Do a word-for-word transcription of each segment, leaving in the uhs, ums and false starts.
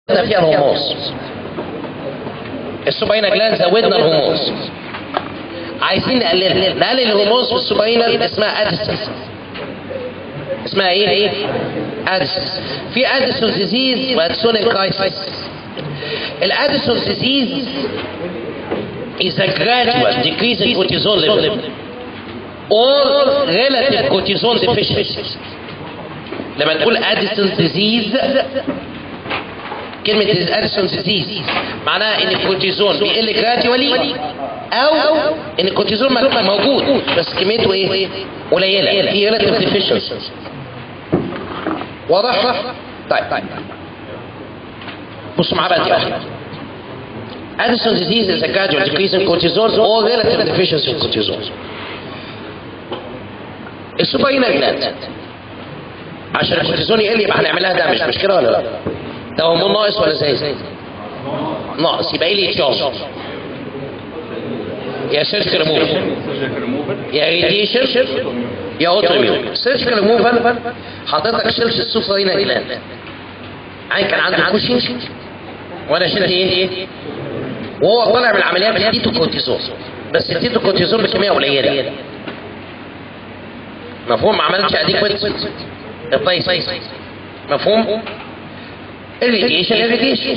فيها الهرموز. السوباينا جلاند زودنا الهرموز، عايزين نقللها. نقلل الهرموز في السوباينا اسمها اديسون. اسمها ايه؟ اديسون. في اديسون ديزيز واديسون كرايسيس. الاديسون ديزيز is a gradual decrease in cortisol level or relative cortisol deficiency. لما نقول اديسون ديزيز، كلمة اديسون ديزيز معناها ان الكورتيزون بيقل جراديوالي او ان الكورتيزون موجود بس كميته ايه؟ قليلة، في relative deficiency. واضح؟ طيب بصوا معايا بقى دي واحدة. Addison disease is a gradual decrease in cortisol or relative deficiency in cortisol. السوباينا جلاند عشان الكورتيزون يقل يبقى هنعملها دامج، مش كده ولا لا؟ ده هرمون ناقص ولا زي ناقص؟ يبقى ايه اللي يتشارج؟ يا سيرجيكال ريموفر يا ريديشن يا اوتو اميون. سيرجيكال ريموفر حضرتك شلت السوباينا جلاند، عين كان عنده كوشنج وانا شلت ايه؟ وهو طالع من العمليه اديته كورتيزون، بس اديته كورتيزون بكميه قليله. مفهوم؟ ما عملتش اديكويت ريبليس. مفهوم؟ الريديشن الريديشن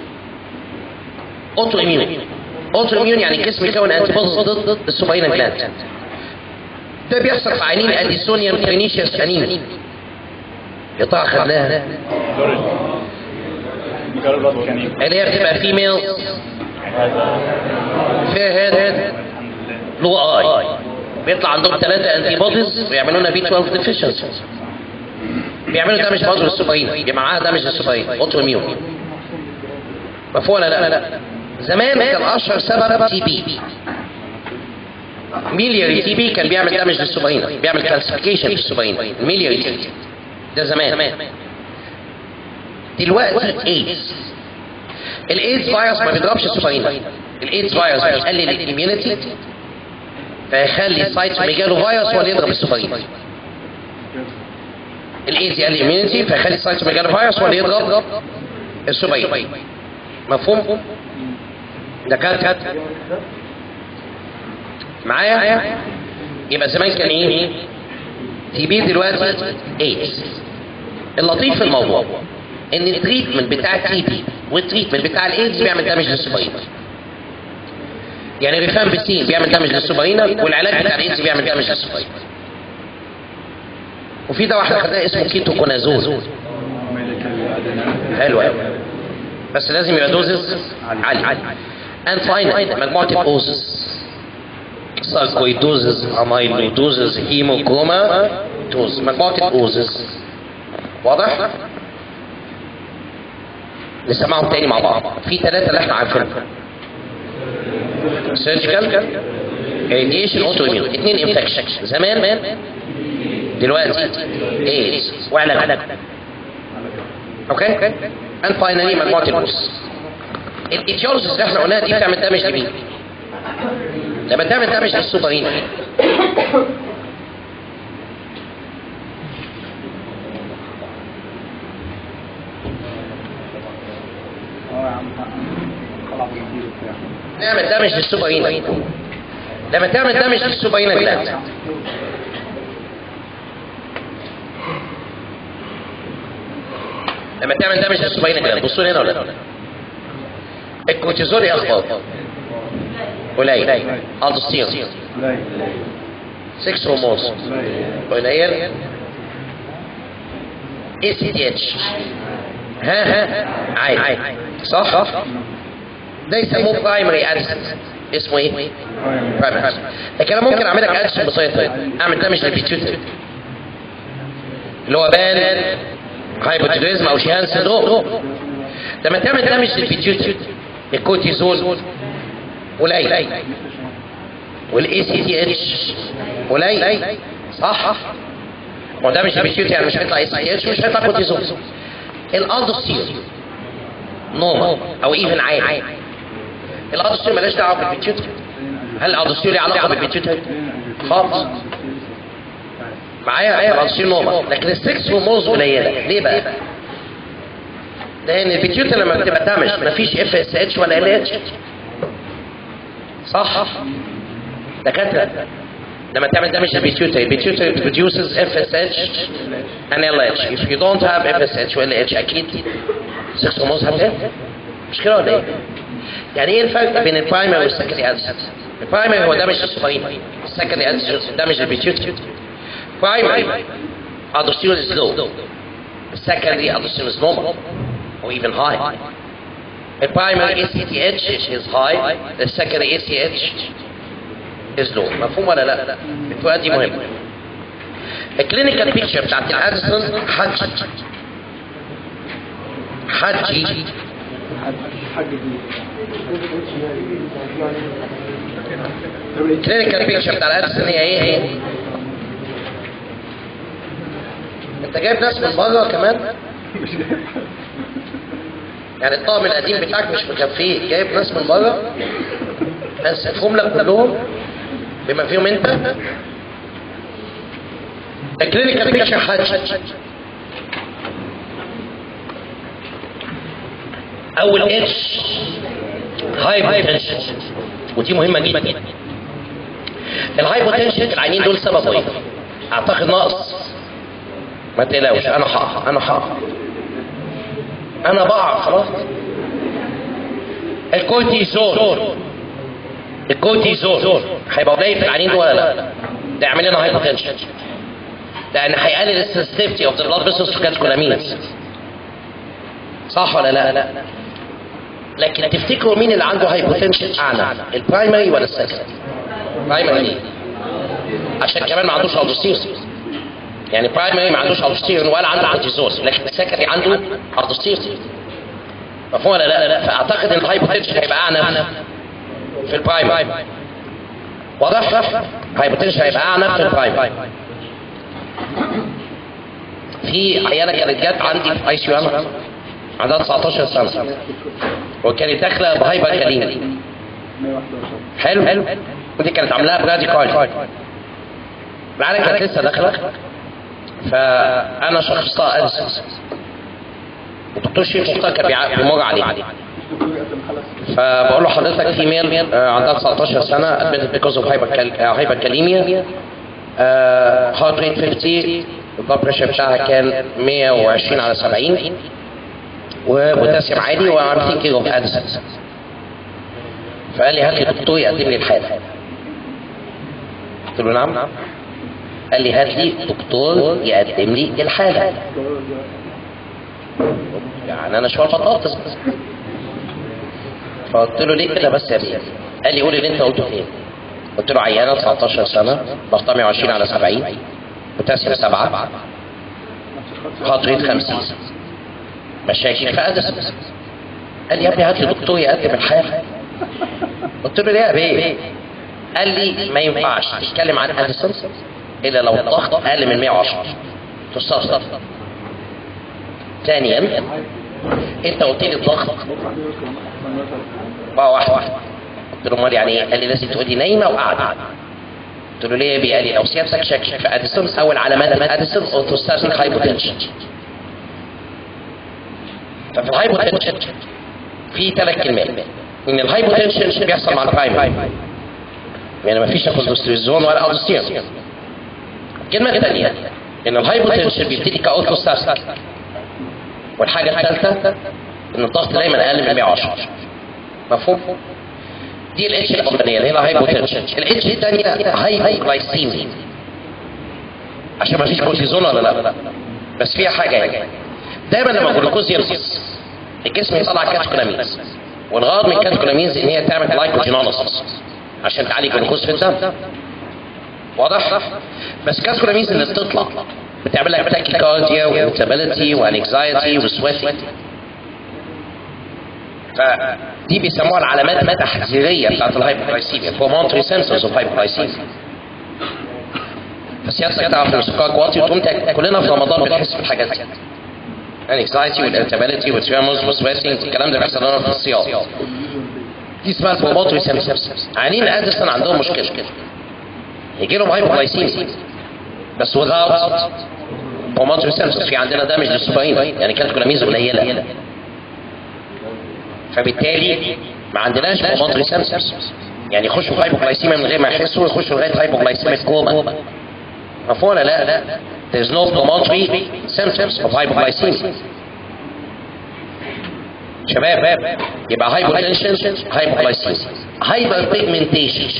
اوتو اميون. اوتو اميون يعني الجسم يكون انتي بوديز ضد السوباينا جلاند. ده بيحصل في عينين اديسونيان برينيشيوس انيميا. يا ترى خدناها؟ اللي هي بتبقى فيميل فيها هيد لو اي، بيطلع عندهم ثلاثة انتي بوديز ويعملوا لنا بي اتناشر ديفيشنسي، بيعملوا دامج برضه للسوباينا، يبقى معاها دامج للسوباينا اوتو اميون. مفهوم ولا لا؟ لا زمان كان اشهر سبب تي بي، ميلياري تي بي كان بيعمل دامج للسوباينا، بيعمل كالسيفيكيشن في السوباينا، الميلياري تي بي ده زمان. دلوقتي ايدز. الايدز فيروس ما بيضربش السوباينا، الايدز فيروس بيقلل الاميونيتي فيخلي السايتس ميجالو فيروس هو اللي يضرب السوباينا. الايدز يقلل الاميونيتي فيخلي السايتس ميجالو فيروس هو اللي يضرب السوباينا. مفهوم؟ ده كانت معايا؟ يبقى زمان كان ايه؟ تي بي، دلوقتي ايدز. اللطيف في الموضوع ان التريتمنت بتاع التي بي والتريتمنت بتاع الايدز بيعمل دامج للسوباينا. يعني ريفامبيسين بيعمل دامج للسوباينا والعلاج بتاع الايدز بيعمل دامج للسوباينا. وفي دواء احنا خدناه اسمه كيتوكونازول، حلو قوي بس لازم يبقى دوزز عالي. and finally مجموعه الاوزز، ساركويدوزز، امايلودوزز، هيموكروماتوز، مجموعه الاوزز. واضح؟ نسمعهم تاني مع بعض. في ثلاثة اللي احنا عارفينهم: سيرجيكال، راديشن، اوتو اميون. اثنين انفكشن زمان، دلوقتي ايدز وعلاج. اوكي؟ and finally مجموعة البوس. الايتيولوجيز اللي احنا قلناها دي بتعمل دامج لمين؟ لما تعمل دامج للسوباينا نعمل دامج للسوباينا. لما تعمل دامج للسوباينا جلاند لما تعمل دامج للسوباينا جلاند بصوا هنا ولا لا؟ الكورتيزول ايه اخباره؟ قليل. الدوستيرون ستة هرمونز قليل. اي سي تي اتش ها ها عادي، صح؟ ده يسموه برايمري اديسون. اسمه ايه؟ برايمري. لكن انا ممكن اعمل لك اديسون بسيطه، اعمل دامج للبيتيوتري اللي هو بان هايبوتيريزم او شيهان سيندروم. لما تعمل دامج للبيتيوتري الكورتيزول قليل والاي سي تي اتش قليل، صح؟ ما ده مش البيتيوتري يعني مش هيطلع اي سي تي اتش، مش هيطلع كورتيزول. الالدوستيرون نورمال او ايفن عالي. الالدوستيرون مالهاش دعوه بالبيتيوتري. هل الالدوستيرون له علاقه بالبيتيوتري؟ خالص. معايا؟ الالدوستيرون نورمال، لكن السكس هرمونز قليله. ليه بقى؟ لان البيتيوتري لما بتبقى دامج مفيش اف اس اتش ولا ال اتش. صح؟ دكاتره لما تعمل دامج للبيتيوتري البيتيوتري produces اف اس اتش and ال اتش. if you don't have اف اس اتش و ال اتش اكيد سكس هرمونز هتقل. مش كده ولا ايه؟ يعني ايه الفرق بين البرايمري والسكندري ادسن؟ البرايمري هو دامج للسوبرين، السكندري ادسن دامج للبيتيوتري. برايمري aldosterone is low, secondary aldosterone is normal or even high. The primary A C T H is high, the secondary A C H is low. مفهوم ولا لا؟ الفروقات دي مهمة. الكلينيكال بيكتشر بتاعت الادسون حجي حجي الكلينيكال بيكتشر بتاع الادسون هي ايه؟ هي انت جايب ناس من بره كمان؟ يعني الطقم القديم بتاعك مش مكفيه، جايب ناس من بره هنسفهم لك كلهم بما فيهم انت. الكلينيكال بيكتشر حاجه اول اتش هايبوتنشن، ودي مهمه جدا. الهايبوتنشن العينين دول سببه ايه؟ اعتقد نقص. ما تقلقوش انا حق انا حق انا بقع خلاص. الكورتيزول الكورتيزول هيبقى قليل في العينين دول ولا لا؟ ده يعمل لنا هايبوتنشن، لان هيقلل السنسيتيفيتي اوف ذا بلاد فيسلز تو كاتيكولامينز. صح ولا لا؟ لكن تفتكروا مين اللي عنده هايبوتنشن اعلى، البرايمري ولا السكندري؟ برايمري عشان كمان ما عندوش الدوستيرون. يعني برايمري ما عندوش الدوستيرون ولا عنده كورتيزول، لكن السكندري عنده الدوستيرون. مفهوم ولا لا؟ لا فاعتقد ان الهايبوتنشن هيبقى اعنف في البرايمري. واضح؟ الهايبوتنشن هيبقى اعنف في البرايمري. في عيانه كانت جت عندي في اي سي يو ام عندها تسعتاشر سنه وكانت داخله بهايبر كاليميا. حلو حلو ودي كانت عاملاها براديكال. العيانه كانت لسه داخله فانا شخصتها ادسون. الدكتور شريف مختار كان بيمر عليه فبقول له حضرتك في ميل عندها تسعتاشر سنه ادمتد بيكوز اوف هايبر كاليميا، هارت ريت خمسين، البلاد بريشر بتاعها كان مية وعشرين على سبعين وبوتاسيوم عالي وعم ثينكينج اوف ادسون. فقال لي هات لي دكتور يقدم لي الحاله. قلت له نعم. قال لي هات لي دكتور يقدم لي الحاله. يعني انا شويه بطاطس. فقلت له ليه كده بس يا بيه؟ قال لي قول اللي انت قلته فين. قلت له عيانه تسعتاشر سنه ضغطها مية وعشرين على سبعين، بوتاسيوم سبعة، هارت ريت خمسين، مشاكل في ادسون. قال لي يا ابني هات لي دكتور يقدم الحاله. قلت له ليه يا بيه؟ قال لي ما ينفعش تتكلم عن ادسون الا لو الضغط اقل من مية وعشرة تصفصف. ثانيا انت قلت لي الضغط بقى واحد واحد. قلت له امال يعني ايه؟ قال لي لازم تقول لي نايمه وقاعده. قلت له ليه يا بيه؟ قال لي لو سيادتك شاكك في ادسون اول علامات ادسون اوتوستاتيك هايبوتنشن. ففي الهايبوتنشن في ثلاث كلمات. ان الهايبوتنشن بيحصل مع البرايمري يعني ما فيش كورتيزون ولا الدوستيرون. الكلمه الثانيه ان الهايبوتنشن بيبتدي كاوتوستاتيك. والحاجه الثالثه ان الضغط دايما اقل من مية وعشرة. مفهوم؟ دي الاتش الاولانيه اللي هي الهايبوتنشن. الاتش الثانيه هايبوغلايسيميا عشان ما فيش كورتيزون ولا لا. بس فيها حاجه يعني دايما لما الجلوكوز ينقص الجسم يطلع كاتيكولامينز، والغرض من الكاتيكولامينز ان هي تعمل جلايكوجينوليسيس عشان تعالج الجلوكوز في الدم. واضح؟ بس الكاتيكولامينز اللي بتطلع بتعمل لك تاكيكارديا وانتابيليتي وانكزايتي وسويتنج. فدي بيسموها العلامات التحذيريه بتاعت الهايبوغلايسيميا، برومونتري سيمبتومز اوف هايبوغلايسيميا. فسيادتك تعرف ان سكرك واطي وتقوم كلنا في رمضان بنحس بالحاجات دي. الانكزايتي والانتابيليتي والتريمورز والسويتنج والكلام ده بيحصل لنا في الصيام. دي اسمها برومونتري سيمبتومز. عيانين ادسون عندهم مشكله يجي لهم هايبوغلايسيميا بس without برومونتري سيمبتومز. في عندنا دامج للسوبرين يعني كانت كولامينز قليله فبالتالي ما عندناش بوماتري سنسورز، يعني يخشوا في هايبوغلايسيميا من غير ما يحسوا ويخشوا لغايه هايبوغلايسيميا كوما. مفهوم ولا لا؟ There's no pulmonary symptoms of hypoglycemia. شباب يبقى hypotension hypoglycemia. hyperpigmentation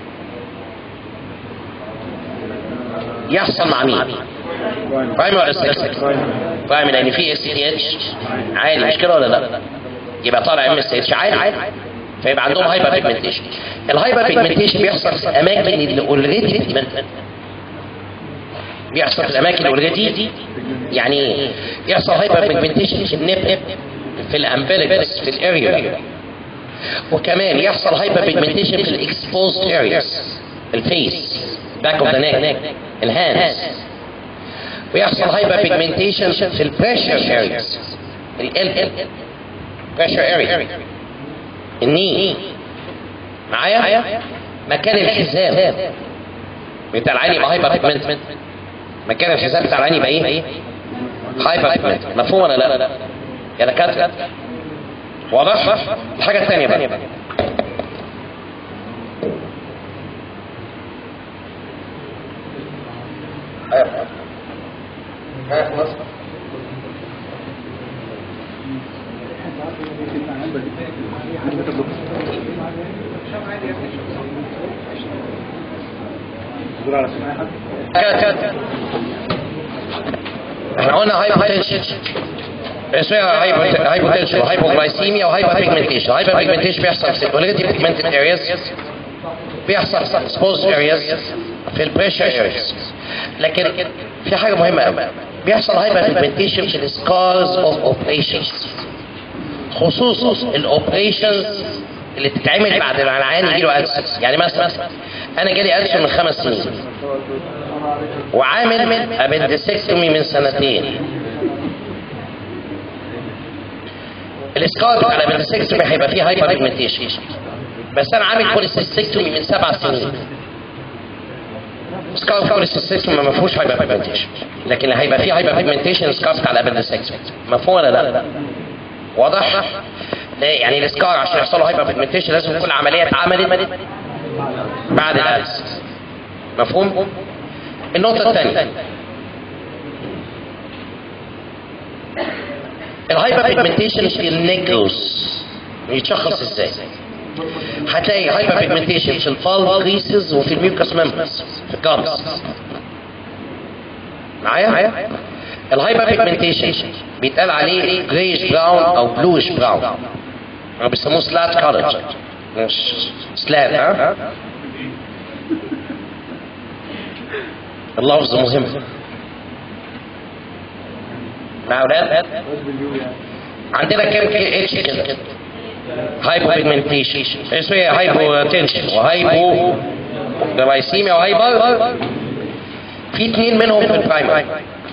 يحصل مع مين؟ برايمري ولا سكندري؟ برايمري لان في اس تي اتش عالي، مش كده ولا لا؟ يبقى طالع ام اس اتش عالي، فيبقى عندهم هايبر بيجمنتيشن. الهايبر بيجمنتيشن بيحصل في الاماكن اللي اوريدي بيجمنتد، بيحصل في الاماكن اوريدي. يعني ايه؟ يحصل هايبر بيجمنتيشن في النب، في الامبليكس، في الاريولا، وكمان يحصل هايبر بيجمنتيشن في الاكسبوزد ارياز، الفيس، باك اوف ذا نيك، الهاندز، ويحصل هايبر بيجمنتيشن في البريشر ارياز، ال بريشر اريا، الني، معايا؟ مكان الحزام بتاع العين يبقى هايبر بيجمنت، مكان الحزام بتاع العين يبقى ايه؟ هايبر بيجمنت. مفهوم ولا لا؟ يا دكاتره واضح؟ الحاجه الثانيه بقى، ها خلاص احنا قلنا هايبوتنشن، اسمها هايبوتنشن وهايبوغلايسيميا وهايبر بيجمنتيشن. هايبر بيجمنتيشن بيحصل في الاوريدي بيجمنتد ارياز، بيحصل في اكسبوزد ارياز، في البريشر ارياز. لكن في حاجه مهمه قوي، بيحصل هايبر بيجمنتيشن في السكارز اوف اوبريشنز، خصوصا الاوبريشنز اللي بتتعمل بعد ما العيان يجي له ألسر. يعني مثلا انا جالي ألسر من خمس سنين وعامل ابندسكتومي من سنتين، الاسكار بتاع الابندسكتومي هيبقى فيه هايبر بيجمنتيشن، بس انا عامل كوليسيستكتومي من سبع سنين، سكار كوليسيستكتومي ما فيهوش هايبر بيجمنتيشن، لكن هيبقى فيه هايبر بيجمنتيشن سكار بتاع الابندسكتومي. مفهوم ولا لا؟ واضح؟ يعني الاسكار عشان يحصل له هايبر بيجمنتيشن لازم كل عمليه اتعملت بعد الألسر. مفهوم؟ النقطة الثانية، الهايبر بيجمنتيشن في النيجروس يتشخص ازاي؟ هتلاقي هايبر بيجمنتيشن في الفالف كريسز وفي الميوكس ممبرز في الجامس. معايا؟ الهايبر بيجمنتيشن بيتقال عليه جريش براون او بلوش براون، او بيسموه سلات كولر، مش سلات. ها؟ اللفظ مهم مع اولاد. عندنا كام اتش كده؟ هايبو بيجمنتيشن، اسمها هايبو تنشن وهايبو جلايسيميا وهايبر. في اثنين منهم في البرايمري،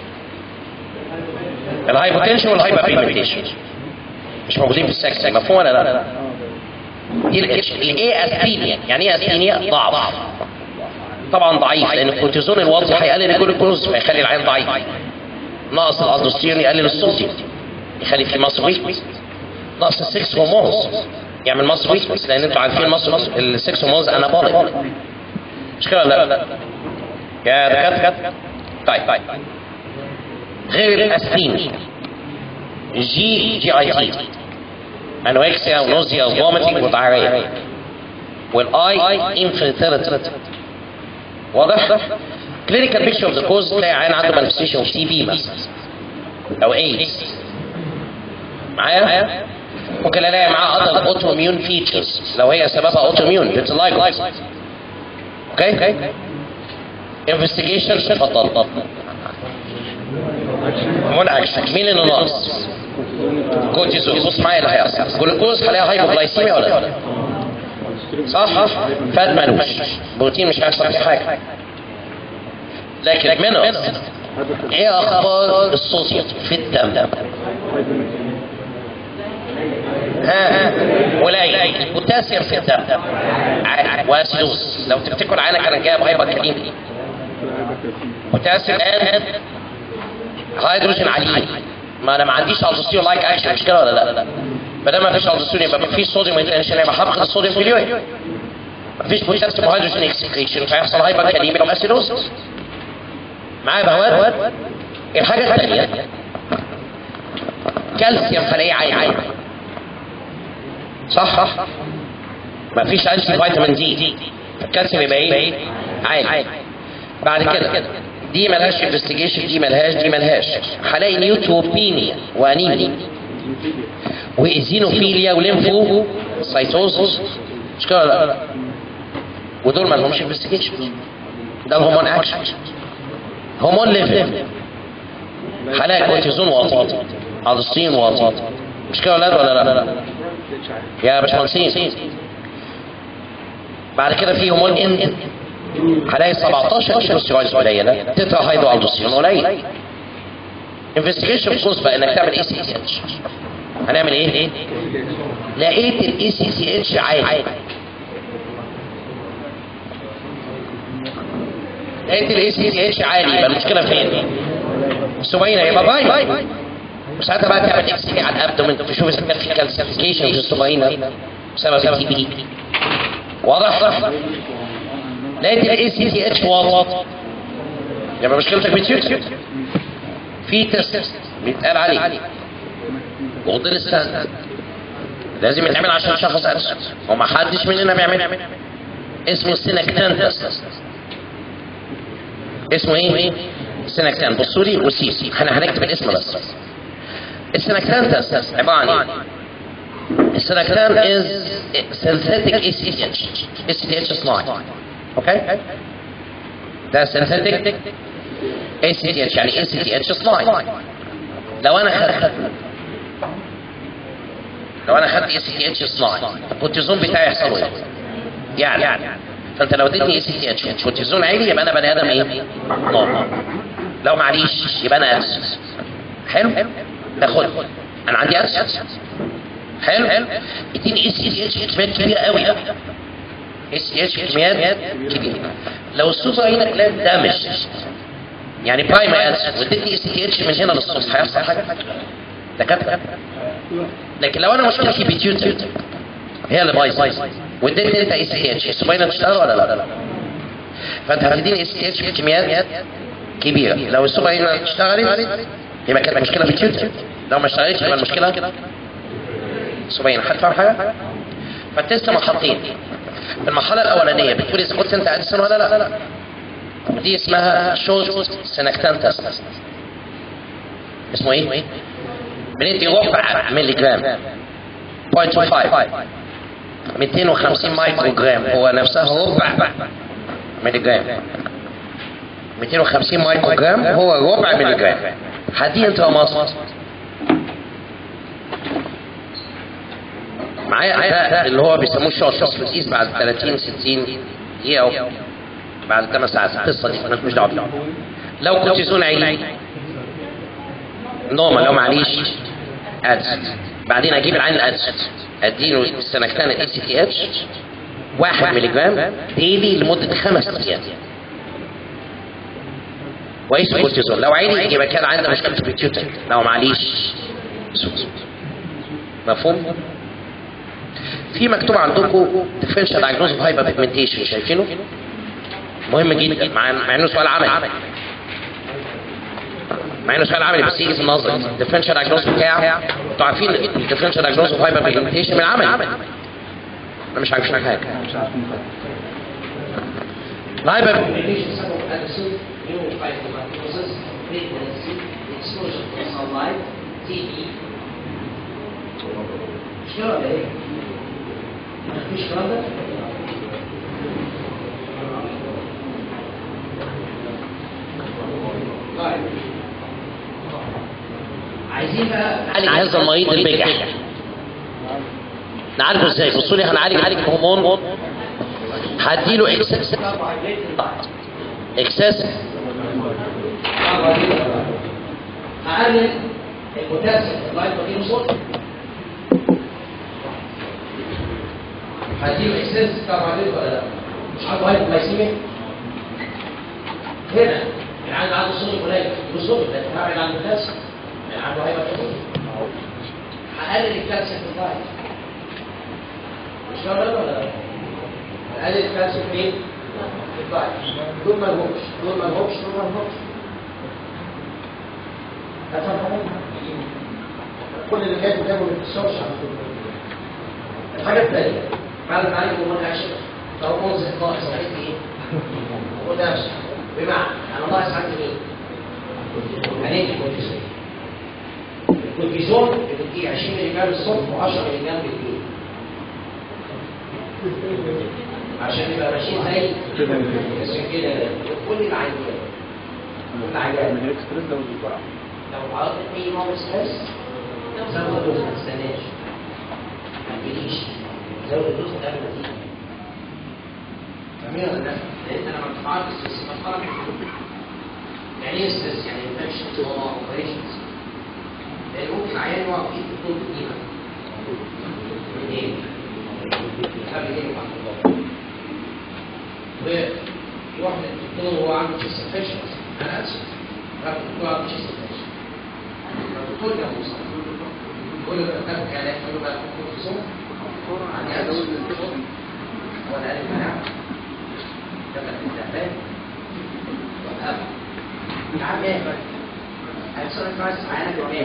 الهايبوتنشن والهايبر بيجمنتيشن، مش موجودين في السكس. مفهوم ولا لا؟ دي الاتش. الايه اسبينيا، يعني ايه اسبينيا؟ ضعف، طبعا ضعيف لان الكورتيزون الواطي هيقلل الجلوكوز فيخلي العين ضعيف، نقص الالدوستيرون يقلل الصوديوم يخلي في مصر ويكنس، نقص السكس هرمونز يعمل مصر ويكنس، لان انتوا عارفين مصر السكس هرمونز انابوليك، مش كده ولا لا؟ يا دكاتره طيب طيب غير الاسبين، جي جي اي تي، انوركسيا ونوزيا وفوميتنج ودايريا، والاي انفيرتيليتي. واضح؟ كلينيكال بيكتشر اوف ذا كوز، تلاقي عيان عنده مانيفستيشن اوف تي بي مثلا او ايدز. معايا؟ ممكن الاقي معاه اذر اوتو اميون فيتشرز لو هي سببها اوتو اميون فيتيلايجو. اوكي؟ انفستيجيشن. اتفضل. هرمون اكشن، مين اللي ناقص؟ كورتيزون. بص معايا اللي هيحصل، جلوكوز هلاقيها هايبوغلايسيميا ولا لا؟ صح؟ فات مالوش، بروتين مش هيحصل فيه حاجه. لكن منه ايه اخبار الصوديوم في الدم؟ ها ها قليل. البوتاسيوم في الدم واسيدوز، لو تفتكروا العينه كانت جايه بهايبر كاليميا، بوتاسيوم اند هيدروجين عاليين. ما انا ما عنديش الدوستيرون لايك اكشن، مش كده ولا لا؟ ما دام ما فيش الدوستيرون يبقى ما فيش صوديوم ريتنشن، يبقى هفقد الصوديوم في اليورين. ما فيش بوتاسيوم وهيدروجين اكسكريشن فيحصل هايبر كاليميا واسيدوز. معايا بهوات؟ الحاجه الثانيه كالسيوم خليه عالي، صح صح؟ ما فيش انتي فيتامين دي، الكالسيوم يبقى ايه؟ عالي. بعد كده دي ملهاش انفستيجيشن، دي ملهاش دي ملهاش هلاقي نيوتروبينيا وانيميا وايزينوفيليا وليمفو سايتوزس، مش كده ولا لا؟ ودول ما لهمش انفستيجيشن. ده الهرمون اكشن، هرمون ليفل هلاقي كورتيزون واطي، الدوستيرون واطي، مش كده ولا لا؟ يا باشمهندسين. بعد كده في هرمون ان هلاقي سبعتاشر كيلوستيرويد قليله، تترا هيدرو الدوستيرون قليل. انفستيجيشن بخصوص بقى انك تعمل اي سي تي اتش. هنعمل ايه؟ لقيت الاي سي تي اتش عالي، لقيت الاي سي تي اتش عالي، يبقى المشكله فين؟ السبعينه، يبقى باي وساعتها بقى تعمل اكس راي على الابدومين تشوف اذا كان في كالسيفيكيشن في السبعينه بسبب التي بي. واضح؟ لقيت الاي سي تي اتش واطي، يبقى مشكلتك بتيوتر. في تيست بيتقال عليه غض الستاند لازم يتعمل عشان شخص ارسل، وما حدش مننا بيعملها، اسمه السينكتان تيست. اسمه ايه؟ السينكتان. بصوا لي وسيب، احنا هنكتب الاسم بس. السينكتان تيست عباره عن ايه؟ السينكتان از سينثيتك اي سي تي اتش، اي سي تي اتش صناعي. اوكي؟ ده سينثيتك اي سي تي اتش، يعني اي سي تي اتش صناعي. لو انا خدت لو انا خدت اي سي تي اتش صناعي الكورتيزون بتاعي يحصل ايه؟ يعني فانت لو اديتني اي سي تي اتش والكورتيزون عالي يبقى انا بني ادم ايه؟ نورمال. لو معليش يبقى انا ارسس. حلو؟ تاخد انا عندي ارسس. حلو؟ اديني اي سي تي اتش كميات كبيره قوي، اي سي تي اتش كميات كبيره. لو السوبر هنا جلاند دامج يعني برايم ارسس واديتني اي سي تي اتش من هنا للصبح هيحصل حاجه؟ دكاتره. لكن لو انا مشكلتي بيتيوتر هي اللي بايظه واديتني انت اي سي تي اتش السباينه تشتغل ولا لا؟ فانت هتديني اي سي تي اتش بكميات كبيره. لو السباينه اشتغلت يبقى كانت المشكله بيتيوتر، لو ما اشتغلتش يبقى المشكله السباينه. حد فاهم حاجه؟ فالتست مرحلتين. المرحله الاولانيه بتقول اذا كنت انت ادسون ولا لا، دي اسمها شورت سينكتان تيست. اسمه ايه؟ بندي ربع ملي جرام صفر فاصلة خمسة مئتين وخمسين مايكرو جرام، هو نفسها ربع ملي جرام. مئتين وخمسين مايكرو جرام هو ربع ملي جرام. هدي انت مصر معايا ده اللي هو بيسموه شورت بتقيس بعد ثلاثين ستين دقيقه بعد ثمان ساعات. القصه دي انا مش دعوه. لو كورتيزون عالي نورمال، لو معليش ادس. بعدين اجيب العين الادس اديله السنكتان الاي سي تي اتش واحد ملي جرام ديلي لمده خمس ايام. كويس. كورتيزون لو عالي يبقى كان عندنا مشكله في التيوتر، لو معليش سوس. مفهوم؟ في مكتوب عندكم ديفرنشال دايجنوز اوف هايبر بيجمنتيشن، شايفينه؟ مهم جدا مع مع انه سؤال عملي. مع انه سؤال عملي بس يجي في النظر. الديفرنشال دايجنوز بتاعه انتوا عارفين الديفرنشال دايجنوز اوف هايبر بيجمنتيشن من العمل. انا مش عارفين حاجه. الهايبر بيجمنتيشن سبب ادسون نيوروفايبروماتوزس بريجنسي اكسبوجر تو سانلايت تي بي. مش كده ولا ايه؟ مفيش كلام ده؟ طيب عايزين بقى نعالج هذا المريض البجح. نعالجه ازاي؟ بصوا لي هنعالج الهرمون. هديله اكسس اكسس هقلل البوتاسيوم لغايه ما اجيله صوت. هديله اكسس كربوهيدرات ولا لا؟ مش عنده هايبوغلايسيميا هنا اللي عنده عنده صوت قليل بالظبط، لكن هبعد عن البوتاسيوم اللي عنده هايبوغلايسيميا. اقلل الكالسيوم في الدايت. مش كده ولا لا؟ اقلل الكالسيوم فين؟ في الدايت. دول ما لهمش دول ما لهمش دول ما لهمش. هتفهموا؟ كل اللي جاي قدامه ما بيتكسرش على طول. الحاجه الثانيه بعد ما عليك هرمون اكشن هرمون ناقص عندي ايه؟ بوتاسيوم. بمعنى انا ناقص عندي مين؟ هندي كورتيزون. الكورتيزون بتديه عشرين مللي جرام الصبح وعشرة مللي جرام بالليل عشان يبقى ماشيين زي كده كل العيان كل العيان من الاكستريس ده والجرعه لو عرضت اي نوع ستريس زود الدوز ما تستناش ما تجيش زود الدوز قبل ما تيجي فاهمين ولا لا؟ لان انا ما بتعرضش ستريس بتعرض يعني ايه ستريس؟ يعني انفكشنز اوبريشنز لان ممكن العيان يقع في الدكتور قديمه من ايه؟ قبل ايه بعد الله ويروح للدكتور وهو عنده تشيست انفكشنز انا اسف راح الدكتور عنده تشيست انفكشن الدكتور كان موصل يقول له بتاخد علاج يقول له بقى كورتيزون عندي عدوى الانفكشن هو اللي قال لي مناعه كتب التعبان وقف يا عم ايه بقى؟ هيحصل لك كويس معانا كمان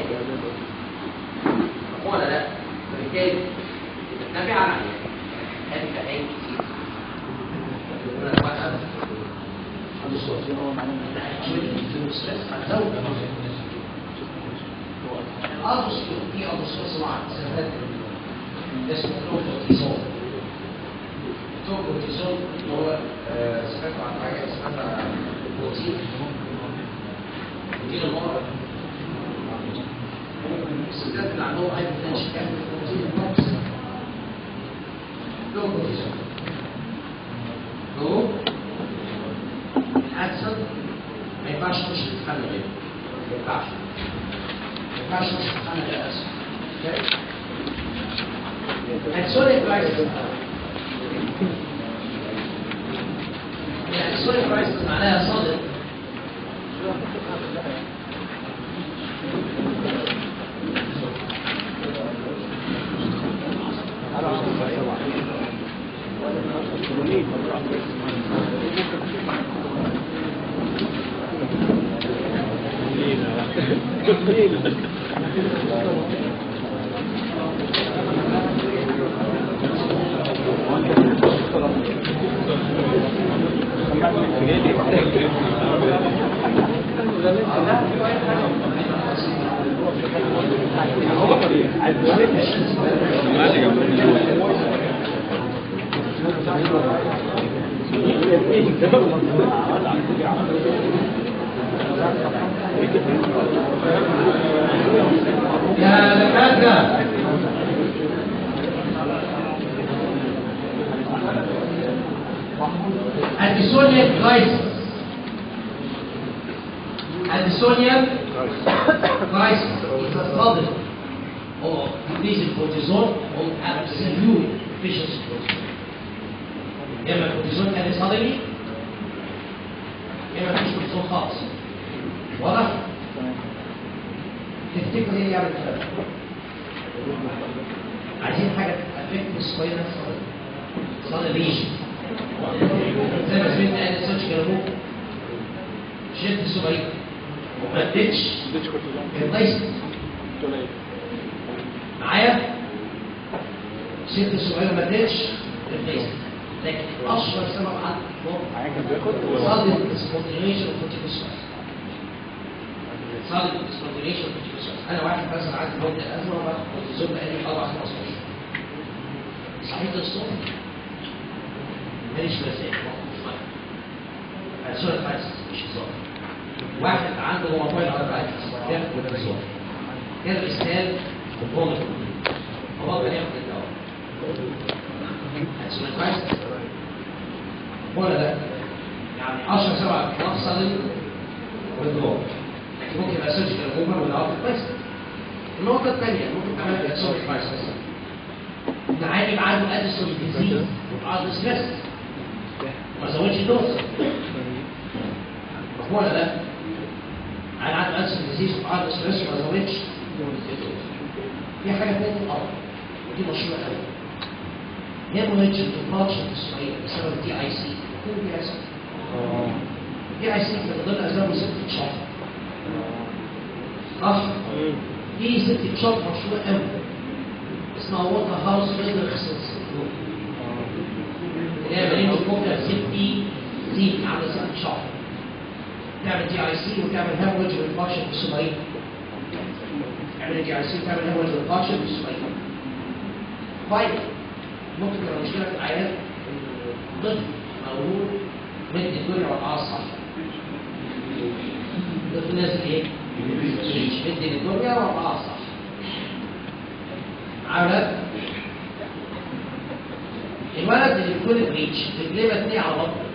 ولا لا؟ فبالتالي بتتابع على العيان هذه كلام كتير عنده صوت هو معناه هتزود الألبوستيرون في ألبوستيرون صناعي سنتات اسمه توكورتيزون. التوكورتيزون هو سمعتوا عن حاجة اسمها بروتين بروتين المرض الستات اللي عندهم هايبوتنشن كان بروتين النقص توكورتيزون هو الأكسل ما ينفعش تخش الامتحان غيره ما ينفعش ما ينفعش تخش الامتحان غير أكسل الأكسوليك كرايسيس الأكسوليك كرايسيس معناها صدر يا دكاترة الديسونيال كرايسيس الديسونيال كرايسيس is a sudden or decrease in cortisol or absolute deficiency cortisol. يا اما الكورتيزون كان suddenly يا اما مفيش كورتيزون خالص. واضح؟ تفتكر ايه يعمل كده؟ عايزين حاجه افكت سباينال صدر ريجن زي ما سمعت قال السيرش كانوا شلت السوبريك وما اديتش البلايست معايا شلت السوبريك وما اديتش البلايست لكن اشهر سبب عندي صادق سبونتينيشن كورتيكوستايل صادق سبونتينيشن كورتيكوستايل انا واحد مثلا عندي مده ازمه وباخد كورتيزون بقالي اربع خمس اشهر صحيت الصبح ماليش مزاج سوري كرايسيس مش هزار واحد عنده روماتويد ارثرايتس ياخد كورتيزون كان اسهال كومبوننت هو كان ياخد الدواء سوري كرايسيس ولا لا يعني عشرة سبعة نقصا والدور لكن ممكن يبقى سيرجيكال اوفر ودعوه كويس. النقطه الثانيه ممكن تعمل لك سوري كرايسيس تعالي يبقى عنده اديسون ديزيز وعنده ستريس ما زودش الدوز ولا لا انا عنده اديسون ديزيز وعنده ستريس وما زودش في حاجه ثانيه اه ودي مشهوره قوي. هيموريدج انفاركشن في الصغير بسبب الدي اي سي. الدي اي سي الدي اي سي من ضمن اسبابه سبتيك شوك. صح؟ في سبتيك شوك مشهوره قوي اسمها ووتر هاوس ريدكسنس. اللي هي برينج فوكال سيفتي دي عامله سبتيك شوك. تعمل دي اي سي وتعمل هيموريدج انفاركشن في الصغير. تعمل دي اي سي وتعمل هيموريدج انفاركشن في الصغير. طيب ممكن تبقى مشكله في العيال طفل مولود مد الدنيا وقعها صح. الطفل نازل ايه؟ مد الدنيا وقعها صح. عارف؟ الولد اللي بيكون بريتش رجليه متنيه على بطنه.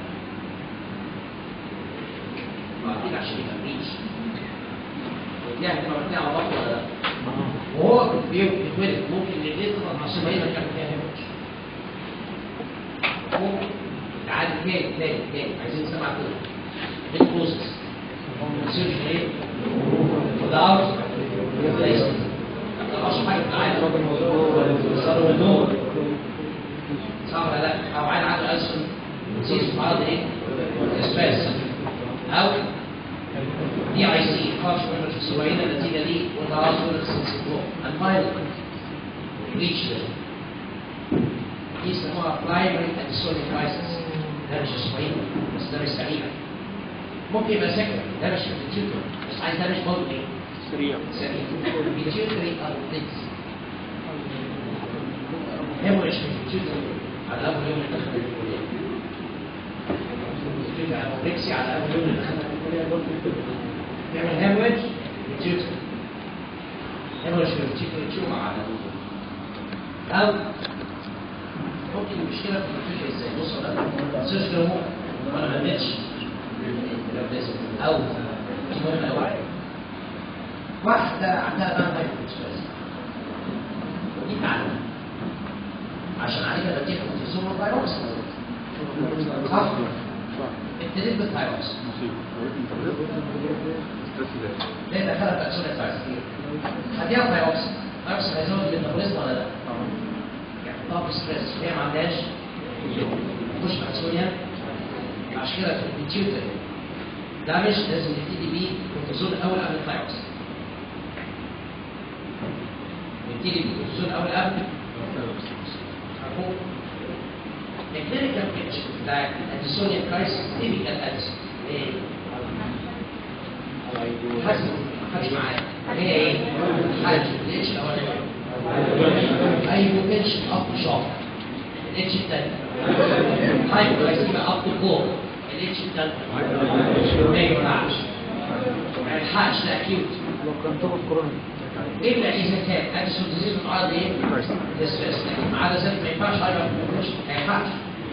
اكيد عشان يبقى بريتش. رجليه هتبقى متنيه على بطنه ولا لا؟ وهو بيتولد ممكن رجليه تضغط عشان ما يبقى كان فيها هيموريدج. تعالى تاني تاني تاني عايزين نسمع كده. ميد بروسس سيرش ايه؟ without replacement. ما تبقاش حاجه تعالى صاروا النور صح ولا لا؟ او عيل عنده ألسن ديزيز في بعض ايه؟ اسباس او دي اي سي خاص في السوائل النتيجه دي والتراص والسنسيتوم الفاينل ريتش دي يسموها برايمري اديسونيك كرايسيس. ده مش اسماعيل بس ده مش سريع. ممكن يبقى سكر ده مش بيتيوتر بس عايز ده مش برضه ايه؟ سريع سريع بيتيوتري او بليكس. هيموريدج بيتيوتر على اول يوم اللي دخل الكليه. بيتيوتر او بليكسي على اول يوم اللي دخل الكليه برضه يعمل هيموريدج بيتيوتر. هيموريدج بيتيوتر تيومر على او ممكن المشكله في النتيجه ازاي؟ بص بقى سيرش جرامو وانا ما ماتش او مهم قوي. واحده عندها بقى هايبوكسيا ودي تعلم عشان عليها بديها كورتيزون وفيروس. صح؟ ابتديت بالفيروس. ليه دخلت باكسون الفيروس؟ خديها فيروس. فيروس هيزود الميتابوليزم ولا لا؟ طب ستريس هي ما عندهاش تخش في اكسونيا. عشان كده في البيتيوتري ده مش لازم نبتدي بيه كورتيزون الاول قبل الفيروس. نبتدي بالكورتيزون الاول قبل الكلينيكال بيكتشر بتاع الاديسونيا كرايسيس تيبيكال اديسون ايه؟ حاسس ما حدش معايا هي ايه؟ حاجه الاتش الاولاني اي بوتنشال اب شوك. الاتش الثاني هايبوغلايسيميا اب تو فوق. الاتش الثالث ما ينفعش ما يلحقش ده اكيوت. الا اذا كان اديسون ديزيز متعرض ايه؟ للستريس. لكن مع ذلك ما ينفعش هايبر بوتنشال ما يلحقش.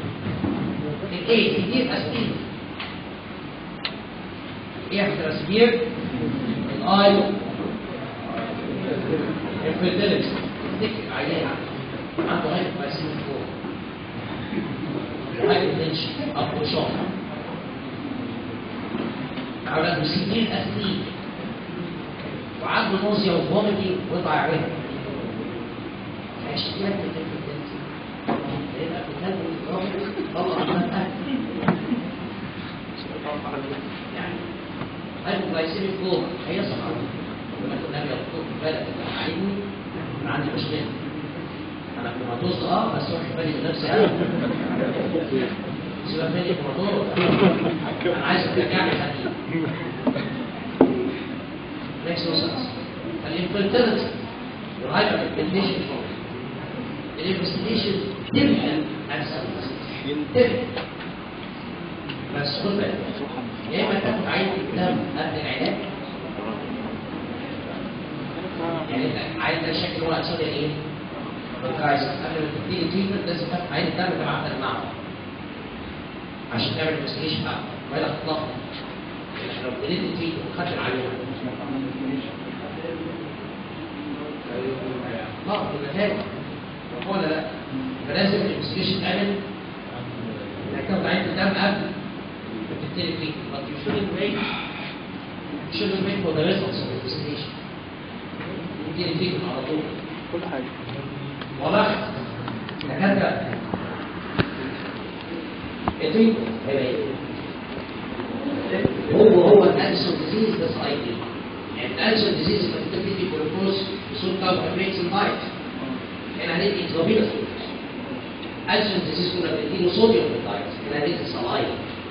الايه كتير اسئله ايه هتبقى سبير؟ الاي الفيدلتي تفتكر عيان عنده هايبوغلايسيميا فوق هايبوتنشن اب شوك على مسكين اثنين وعنده نوزيا وفوميتنج وضعيف هيشتكي لك من الفيدلتي لان الفيدلتي طلع من اكل يعني هايبوغلايسيميا فوق هيصحى لما كنا بيطلب بالك عيني انا عندي مشكله انا كوماتوز اه بس واخد بالي من نفسي انا سيبك مني كوماتوز انا عايز ترجعني خليل next process الانفلترتي والهايبر انفلتيشن الانفستيجيشن تبقى انسب تبقى بس خد بالك يا اما تاخد عينه الدم قبل العلاج يعني عايز ده الشكل هو اكسون ايه؟ الكرايسيس قبل ما تبتدي تريتمنت لازم تاخد عين الدم تبعتها معه عشان تعمل انفستيجيشن بتاعته ولا تطلق. احنا لو ابتديت تريتمنت وخدت العينه لا يبقى تاني ولا لا؟ فلازم الانفستيجيشن تعمل انك تاخد عين الدم قبل ما تبتدي تريتمنت. but you shouldn't wait you shouldn't wait for the results of the investigation. دي الفكرة على طول كل حاجه واضح؟ دكاتره التريتمنت هيبقى ايه؟ هو هو الالسون ديزيز بس اي بي. يعني الالسون ديزيز انت ممكن تدي جلوكوز بصوره كاربوهيدرات دايت. هنا هندي انترافينوس جلوكوز. الالسون ديزيز كنا بنديله صوديوم بالدايت، هنا هندي صلاين.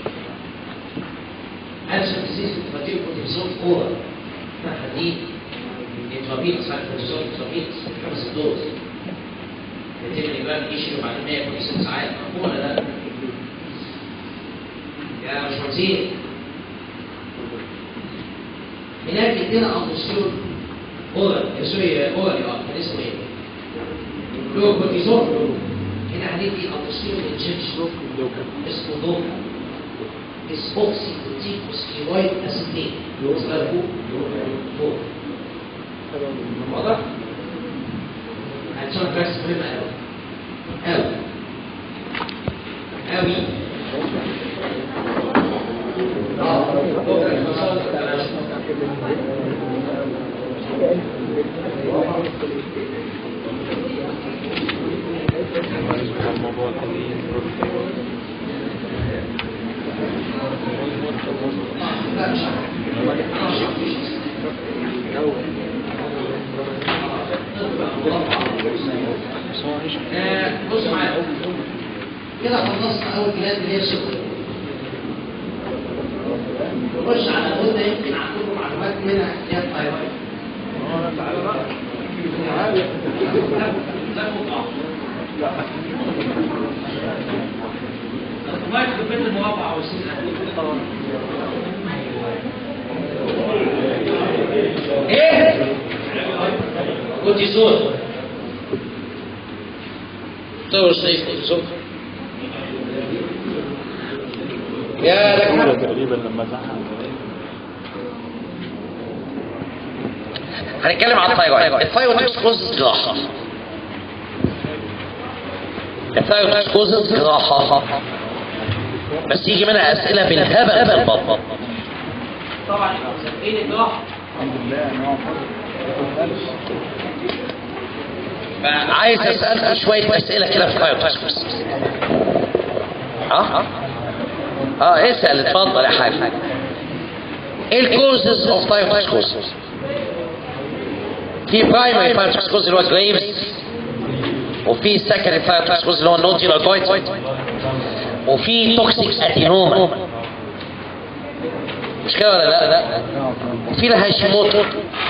الالسون ديزيز كنت بديله كورتيزون اورال، هنا هديه انترافينوس بعد كورتيزون انترافينوس خمس دوز. يتم الإجراء يشيل بعد مية وخمسين ساعات، مفهوم ولا لا؟ يا باشمهندسين هناك ادينا امبوسيون اورال سوري اورال اه كان اسمه ايه؟ لو كورتيزون. هنا هندي امبوسيون انجكشن اسمه دوكا اسبوكسي كورتيكوستيرويد اسيتيت اسمها دوكا. واضح؟ هتشوف بس مهم قوي قوي قوي. بص معايا كده خلصنا اول كلام اللي هي السكر. نخش على الغده يمكن عندكم معلومات منها اللي هي الثايرويد. لا الثايرويد في بين المربع او السين. ايه؟ كورتيزون. طور شيء كورتيزون. يا دكتور تقريبا لما زعل هنتكلم عن الثايرويد. الثايرويد اكسكوزز جراحه. الثايرويد اكسكوزز جراحه بس يجي منها اسئله بالهبل في البطن. طبعا مسافرين الجراحه الحمد لله ان هو فعايز اسالك شويه اسئله كده في الثايرويد اكسكوزز. اه اه اسال اتفضل يا حاج. ايه الكوزز اوف ثايرويد اكسكوزز؟ في برايمري ثايرويد اكسكوزز اللي هو جريفز، وفي سكندري ثايرويد اكسكوزز اللي هو نوديولار جويت، وفي توكسيك ادينوما. مش كده ولا لا؟ لا وفي الهاشيموتو.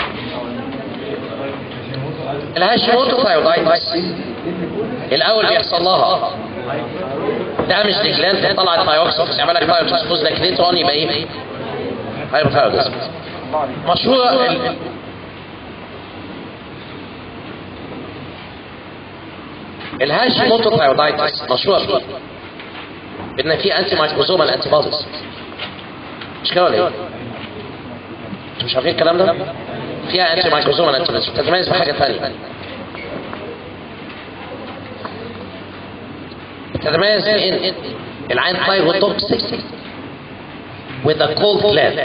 الهاشيموتو ثايرويدايتس الاول بيحصل لها دامج لجلاند طلعت ثايروكسين يعمل لك ثايرويد اكسكوز لكليتون يبقى ايه؟ هايبوثايروديزم. مشهوره ال... الهاشيموتو ثايرويدايتس مشهوره بيه ان في انتي مايكروزومال انتي بوديز. مش كده ولا ايه؟ انتوا مش عارفين الكلام ده؟ فيها انتي مايكروزومال انتي بوديز بتتميز بحاجه ثانيه. تتميز ان العين ثايروتوكسيك with a cold gland.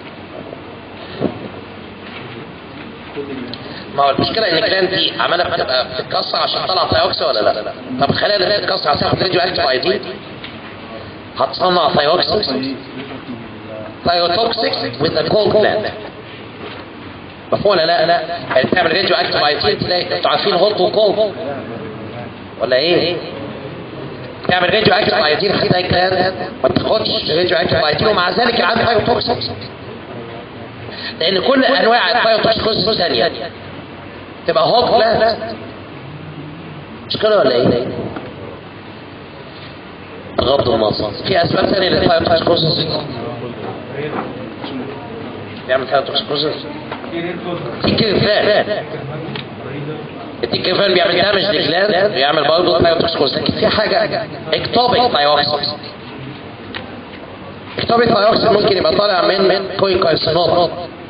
ما هو المشكله ان الجلاند دي عماله بتبقى بتتكسر عشان تطلع ثايروكسين ولا لا؟ طب الخلايا اللي بتتكسر هتاخد راديو اكتيف ايودين هتصنع ثايروكسين. ثايروتوكسيك with a cold gland. مفهوم ولا لا؟ لا يعني بتعمل راديو اكتيف ايودين تلاقي انتوا عارفين هوت وكولد ولا ايه؟ تعمل راديو اكتيف ايودين هتلاقي الجلاند ما بتاخدش راديو اكتيف ايودين ومع ذلك العين ثايروتوكسيك. لان كل انواع الثايروتوكسيكوز الثانيه تبقى هوت جلاند. مش كده ولا ايه؟ بغض النظر في اسباب ثانيه للثايروتوكسيكوز بيعمل ثايروتوكسيكوز. التيكيفان التيكيفان بيعمل دامج للجلاند بيعمل برضه ثايروتوكسيكوز. لكن في حاجه اكتوبيك ثايروكسين. اكتوبيك ثايروكسين ممكن يبقى طالع من كوي كارسينوما.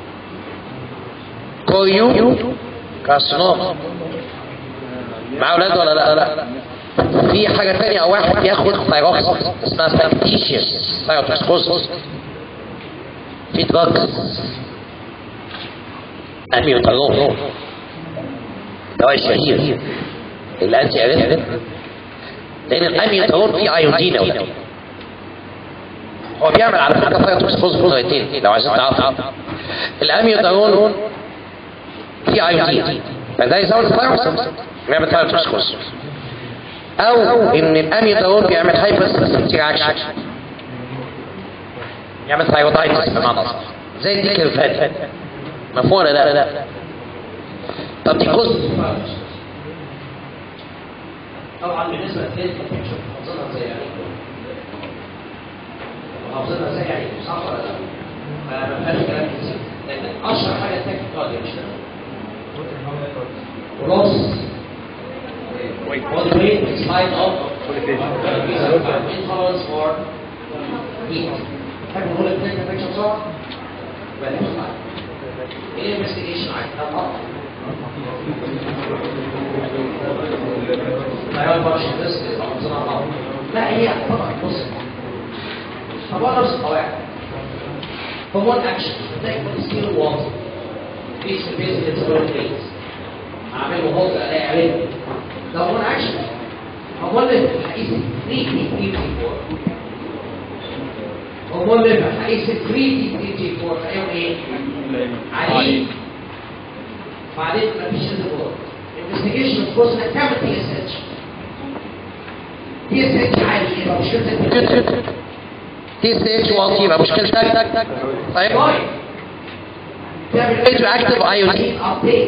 كوريو كارسينوما مع اولاد ولا لا؟ لا في حاجه ثانيه او واحد ياخد ثايروكسين اسمها فاكتيشيوس ثايروتوكسيكوز. في دراجز اميوتالون الدواء الشهير الانتي اريثميك، لان الاميوترون فيه ايودين أو لا. هو بيعمل على فكره فايتوكسيكوز بطريقتين لو عايزين تعرفوا. الاميوترون فيه ايودين فده يزود الفايروس بيعمل فايتوكسيكوز، او ان الاميوترون بيعمل هايبر سنسيتيف اكشن يعمل ثايرويدايتس بمعنى اصح زي الديك اللي فات. مفهوم ولا لا؟ لا طب دي كوز طبعا بالنسبه للكلينيكال بيكتشر حافظينها زي يعني حافظينها زي يعني صح ولا لا؟ ما فيهاش كلام كتير، لكن اشهر حاجه التاكيكارديا مش كده؟ loss body weight in spite of intolerance for heat. تحب نقول الكلينيكال بيكتشر صح؟ ولا مش صح؟ ايه الانفستيجيشن عايز؟ لا هي طبعا بص طبعا نفس القواعد. فون اكشن تاخد ستيل ووتر بيس بيس للسبب بيس اعمل له هولد الاقي عليه ده فون اكشن. هقول لك هقيس ثري تي تي فور هقول لك هقيس ثري تي تي فور هيعمل ايه؟ عليه بعدين مفيش انتظار. investigation of course انك تعمل تي اس اتش. تي اس اتش عالي يبقى مشكلتك تي اس اتش واطي يبقى مشكلتك طيب تعمل راديو اكتيف ايودين ابديت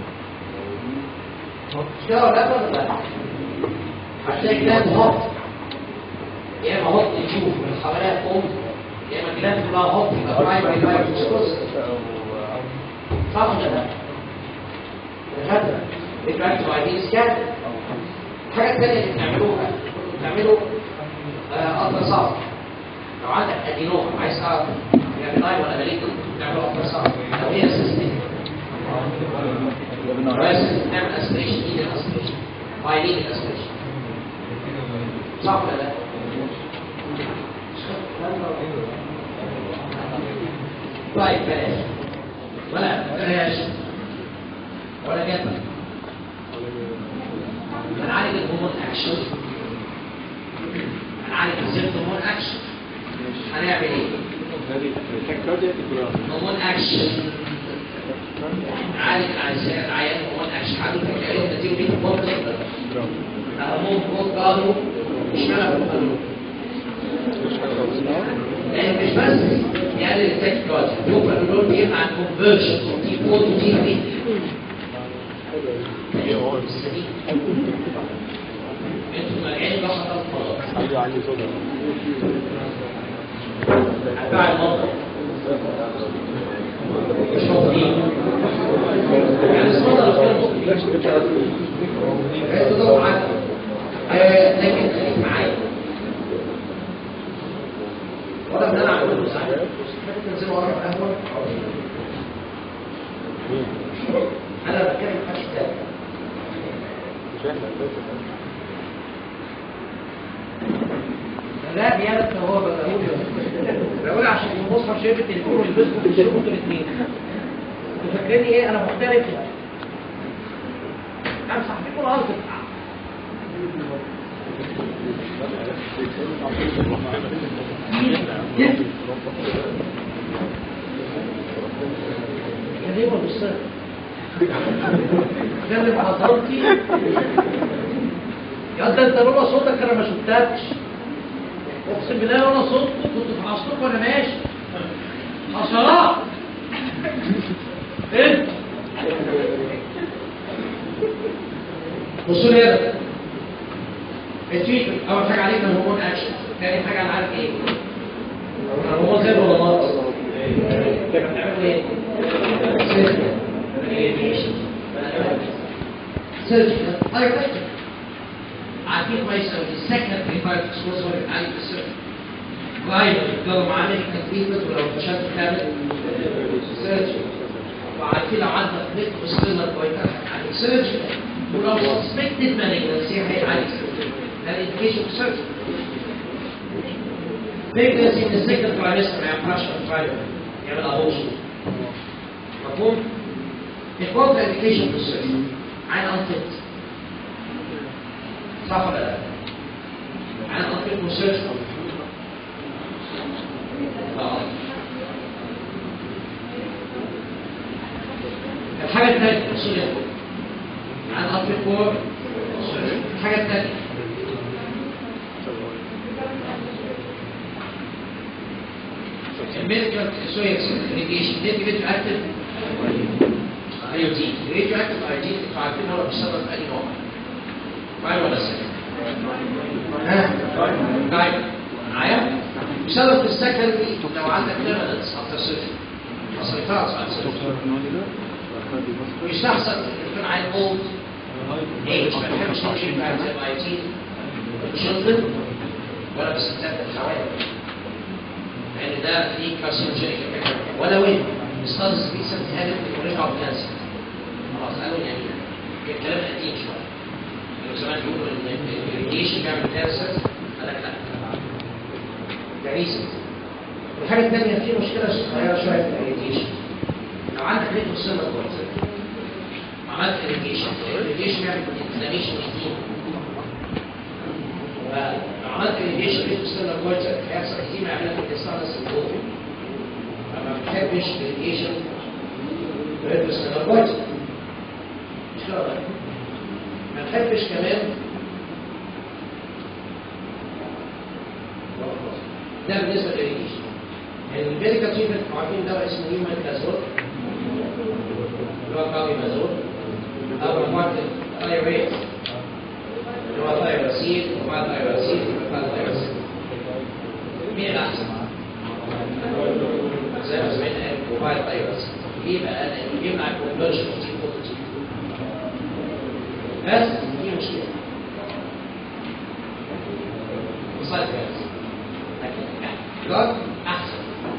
مشكله ولا لا؟ هتلاقي جلاند هوت يا اما هوت تشوف من حواليها فوق يا اما جلاند كلها هوت يبقى برايمري فايروس صح ولا لا؟ الغدر بتركزوا عايزين سكان. الحاجة الثانية اللي بنعملوها بنعملوا ألترا ساوند. لو عندك أدينوما عايز تعرف هي بناين ولا مالجنت بنعملوا ألترا ساوند. لو هي سيستم نعمل اسبريشن ايد الاسبريشن بايلين الاسبريشن صح ولا لا؟ طيب بلاش ولا بلاش ولا جنب هنعالج الهرمون اكشن هنعالج الهرمون اكشن هنعمل ايه؟ هرمون اكشن نعالج العيان العيان هرمون اكشن عالج العيان نتيجه دي بوتر هرمون بوتر مش معنى يعني مش بس يقلل التكيكارديا الدوبامين بيمنع الكونفرجن من تي اربعة تو تي ثلاثة انتوا مالعين بقى خلاص خلاص عندي صودا هتباع الموضوع مش موجودين يعني الصودا لو كانوا موجودين انتوا دول معاك لكن خليك معايا ولا ان انا اعمل له ساعه ممكن تنزلوا ورا القهوه انا بتكلم في حاجه ثانيه مش احنا لا ديالك هو بقول بقول عشان المصحف شايف التليفون والبسكوت بيشربوا الاثنين انتوا فاكريني ايه انا مختلف امسح بيكم الارض كلمة بالصدق كلم حضرتي يا ده انت لولا صوتك انا ما شفتكش اقسم بالله لولا صوتك كنت في عصرك وانا ماشي حصلات ايه بصوا لي هنا التريتمنت اول حاجه علينا هرمون اكشن ثاني حاجه انا عارف ايه الهرمون زي ولا ناقص بنعمل ايه سيرجيكال ايركتيك عارفين كويس قوي السكند بريفايرد اكسبوزر بتاعي في السيرجن فايبر لو معانا التريتمنت ولو فشلت تعمل سيرجن وعارفين لو عندك نيك وسكيلر كويس على سيرجن ولو سسبكتد مالجنسي هيعالج الانديكيشن في سيرجن pregnancy in the second trimester ما ينفعش فايبر يعمل ابوشن مفهوم؟ الكونتر انديكيشن في السيرجن عين صح ولا لا؟ عن طريق مسيرش اه الحاجة الثانية سوري عن طريق فور الحاجة الثانية الميديكال سوري ريديشن دي ريديو اكتف ايودين ريديو اكتف ايودين انتوا عارفين هو بيشتغل في اي نوع معايا ولا سنة؟ ها؟ طيب معايا؟ بيشتغل في السكندري لو عندك ليميتس افتر سيرجري تصريفات بعد سيرجري ويستحسن يكون عين اولد ايج ما بحبش نمشي بعد الايودين تشيلدرن ولا بستات الحوالي لان ده فيه كارسينوجينيك ولا وين ستارز ريسنت هادف ورجعوا بكانسر خلاص قالوا يعني الكلام قديم شويه لو زمان بيقولوا ان الريديشن بيعمل كانسر قال لك لا ده ريسنت الحاجه الثانيه في مشكله صغيره شويه في الريديشن لو عندك ريتو سيلر كورتر عملت ريديشن الريديشن بيعمل انفلاميشن كتير لو عملت ريديشن ريتو سيلر كورتر هيحصل كتير يعمل لك الديستانس الفوقي ما بتحبش ريديشن ريتو سيلر كورتر مش كده ما بتحبش كمان ده بالنسبه للريديشن الميديكال تريتمنت عارفين دواء اسمه هيماتازول اللي هو كاربيمازول او مجموعه الثايرويد اللي هو ثايروسين ومع ثايروسين ومع ثايروسين مين الاحسن؟ زي ما سمعنا ومع ثايروسين ليه بقى؟ لانه بيمنع الكونفرجن اوف تي بوتنشال بس دي مشكله وصلت بس لكن احسن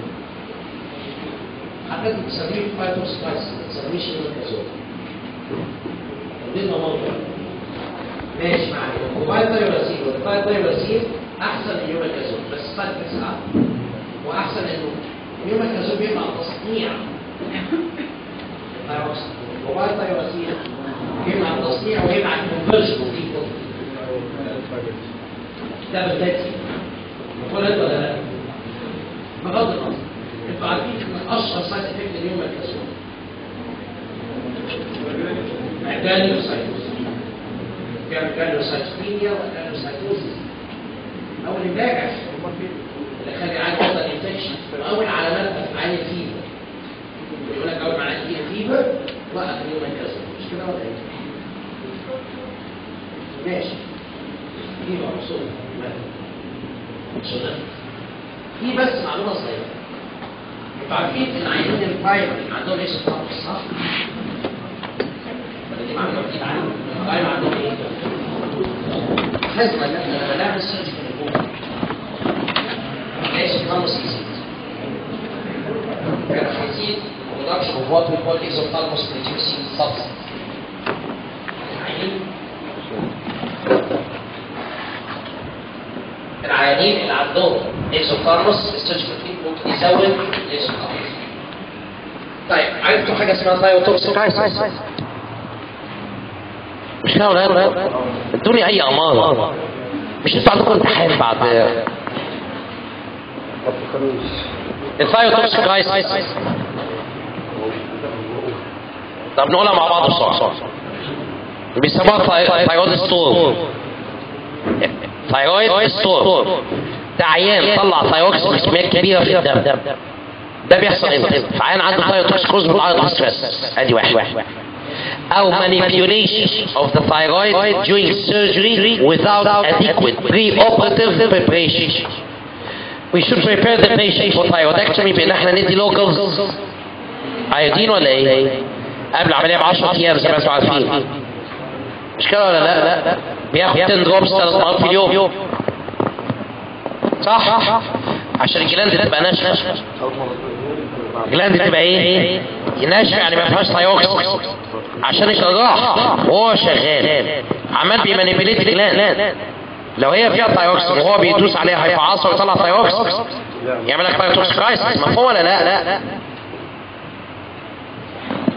حتى بتسميه فايتوسبايس ما تسميش الميكازول عندنا موضوع ماشي معايا الفايتوسبايس والفايتوسبايس احسن من الميكازول بس فايتوسبايس اعلى واحسن انه الميكازول بيبقى تصنيع الفايتوسبايس بيبقى تصنيع ويبقى كونفرجن دي ده بالذات ولا ولا لا بغض النظر انتوا عارفين ان اشهر سايد افكت اليوم الكسور جانيوسايتوس جانيوسايتوبينيا وجانيوسايتوسيس اول امبارح اللي خلي عين وصل انفكشن واول علامات عين الفيبر بيقول لك اول علامات عين الفيبر وقف اليوم الكسور مش كده ولا ايه؟ ماشي دي مقصود شغل في بس معلومه صغيره انتوا عارفين ان عيانين البرايمري عندهم ايش الطقس صح؟ ولا دي معلومه جديده عنهم البرايمري عندهم ايه؟ حزمه لما نعمل سيرجيكال ريموف ايش الطقس يزيد؟ كان هيزيد production of what we call exophthalmos producing substance العيانين اللي عندهم اكزوثالموس السيرجيكال ممكن يزود الاكزوثالموس. طيب عرفتوا حاجه اسمها ثايروتوكسيكايسيس مش كده ولا لا؟ ادوني اي اماره مش انتوا عندكم امتحان بعد الثايروتوكسيكايسيس طب نقولها مع بعض بسرعه بيسموها ثايرويد ستورم ثايرويد ستورم ده عيان طلع ثايروكسين بكميات كبيره في الدم ده بيحصل امتى؟ فعيان عنده ثايروتوكسيكوز متعرض للستريس ادي واحد او manipulation of the thyroid during surgery without adequate pre-operative preparation. We should prepare the patient for thyroidectomy بان احنا ندي locals ايودين ولا ايه؟ قبل العمليه ب عشرة ايام زي ما انتم عارفين مش كده ولا لا؟ لا بياخد عشرة دروبس ثلاث مرات في اليوم صح؟ عشان الجلاند تبقى ناشفه الجلاند تبقى ايه؟ ناشفه يعني ما فيهاش ثايروكسين عشان الجراح وهو شغال عمال بيمانيبيليت الجلاند لو هي فيها ثايروكسين وهو بيدوس عليها هيفعصها ويطلع ثايروكسين يعمل لك ثايروتوكسيكايسيس مفهوم ولا لا؟ لا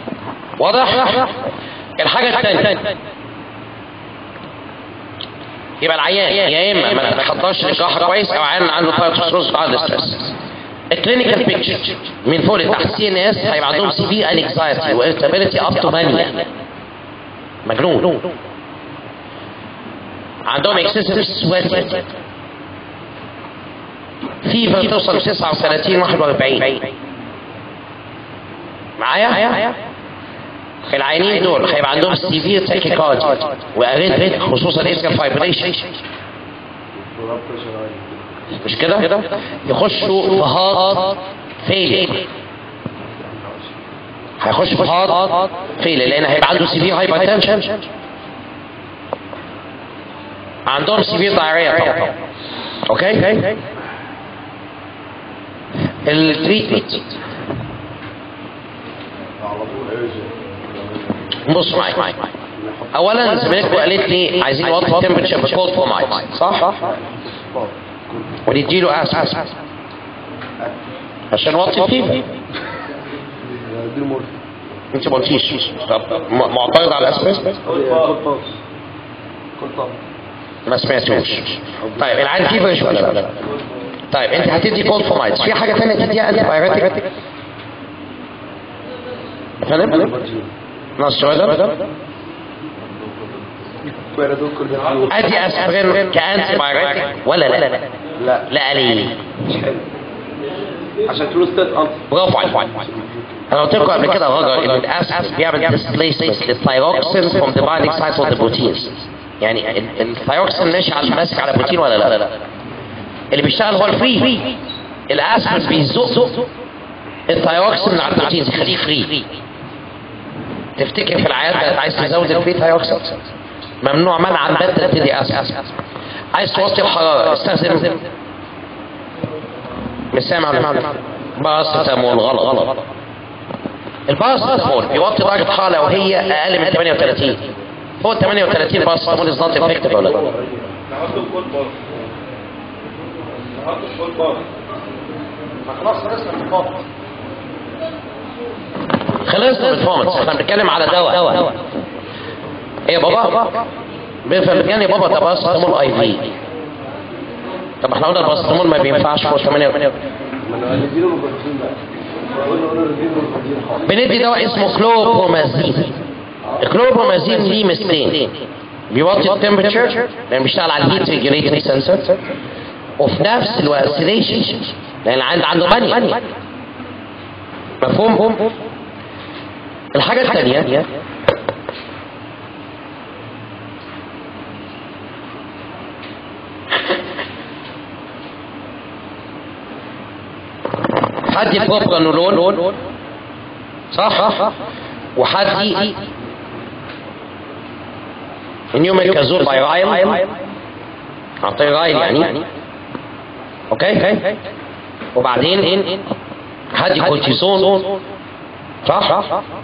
واضح؟ الحاجه الثانيه يبقى العيان يا اما ما تخطاش الجراحه كويس او عيان عنده بايوتوكسيكوز بعد ستريس. الكلينيكال بيكتشر من فوق لتحت سي ان اس هيبقى عندهم سيفير انكزايتي وارتابيلتي اب تو مانيا، مجنون. عندهم اكسسيف سويت، فيفر توصل تسعة وثلاثين واحد وأربعين معايا. العينين دول هيبقى عندهم سيفير تاكيكاردي واريثميا خصوصا الاتريال فايبريشن، مش كده؟ يخشوا في هارت فيلير، هيخش في هارت فيلير لان هيبقى عنده سيفير هايبرتنشن، عندهم سيفير دايريا طبعا. اوكي؟ التريتمنت بص معايا. اولا زميلتكم قالت لي عايزين نوطي التمبرتشر بكولد فورمايت، صح؟ ونديله اسبس عشان نوطي الفيفر. انت ما قلتيش معترض على الاسبس؟ ما سمعتوش. طيب العين فيفرش ولا لا؟ طيب انت هتدي كولد فورمايت، في حاجه ثانيه تديها انتي بايوتيك؟ فاهم؟ نص سؤال ادي اسبرين كانتي بايوتيك ولا لا؟ لا لا ليه؟ مش حلو عشان تروستات انت. برافو عليك. انا قلت لكم قبل كده يا راجل ان الاسبس بيعمل ديسبليسمنت للثايروكسين فروم ذا بايندينج سايت اوف ذا بروتينز. يعني الثايروكسين ماشي على ماسك على بروتين ولا لا؟ اللي بيشتغل هو الفري. الاسبس بيزق الثايروكسين من على البروتينز يخليه فري. تفتكر في العيادة عايز تزود الفري ثايروكسين؟ ممنوع منعا باتا تدي اسبس. عايز توطي الحرارة استخدم مش سامع ولا باراستامول. غلط غلط. الباراستامول بيوطي درجة الحرارة لو هي أقل من ثمانية وثلاثين. فوق ثمانية وثلاثين باراستامول از نوت افكتيف ولا لا؟ خلاص خلصنا البرفورمانس. خلصنا البرفورمانس، احنا بنتكلم على دواء. ايه يا بابا؟ بيفهم يعني يا بابا ده باراستامول اي في. طب احنا قلنا الباراستامول ما بينفعش فوق ثمانية وثلاثين. بندي دواء اسمه كلوبرومازين. الكلوبرومازين ليه ميزتين، بيوطي التمبرتشر لان بيشتغل على الهيت ريجوليتنج سنسور، وفي نفس الوقت سيديشن لان عنده عنده مانيا. مفهوم؟ الحاجه الثانيه حدي بروبرانولول، صح؟ وحدي نيوميكازول باي رايل، اعطيه رايل يعني. اوكي؟ وبعدين حدي كورتيزون، صح؟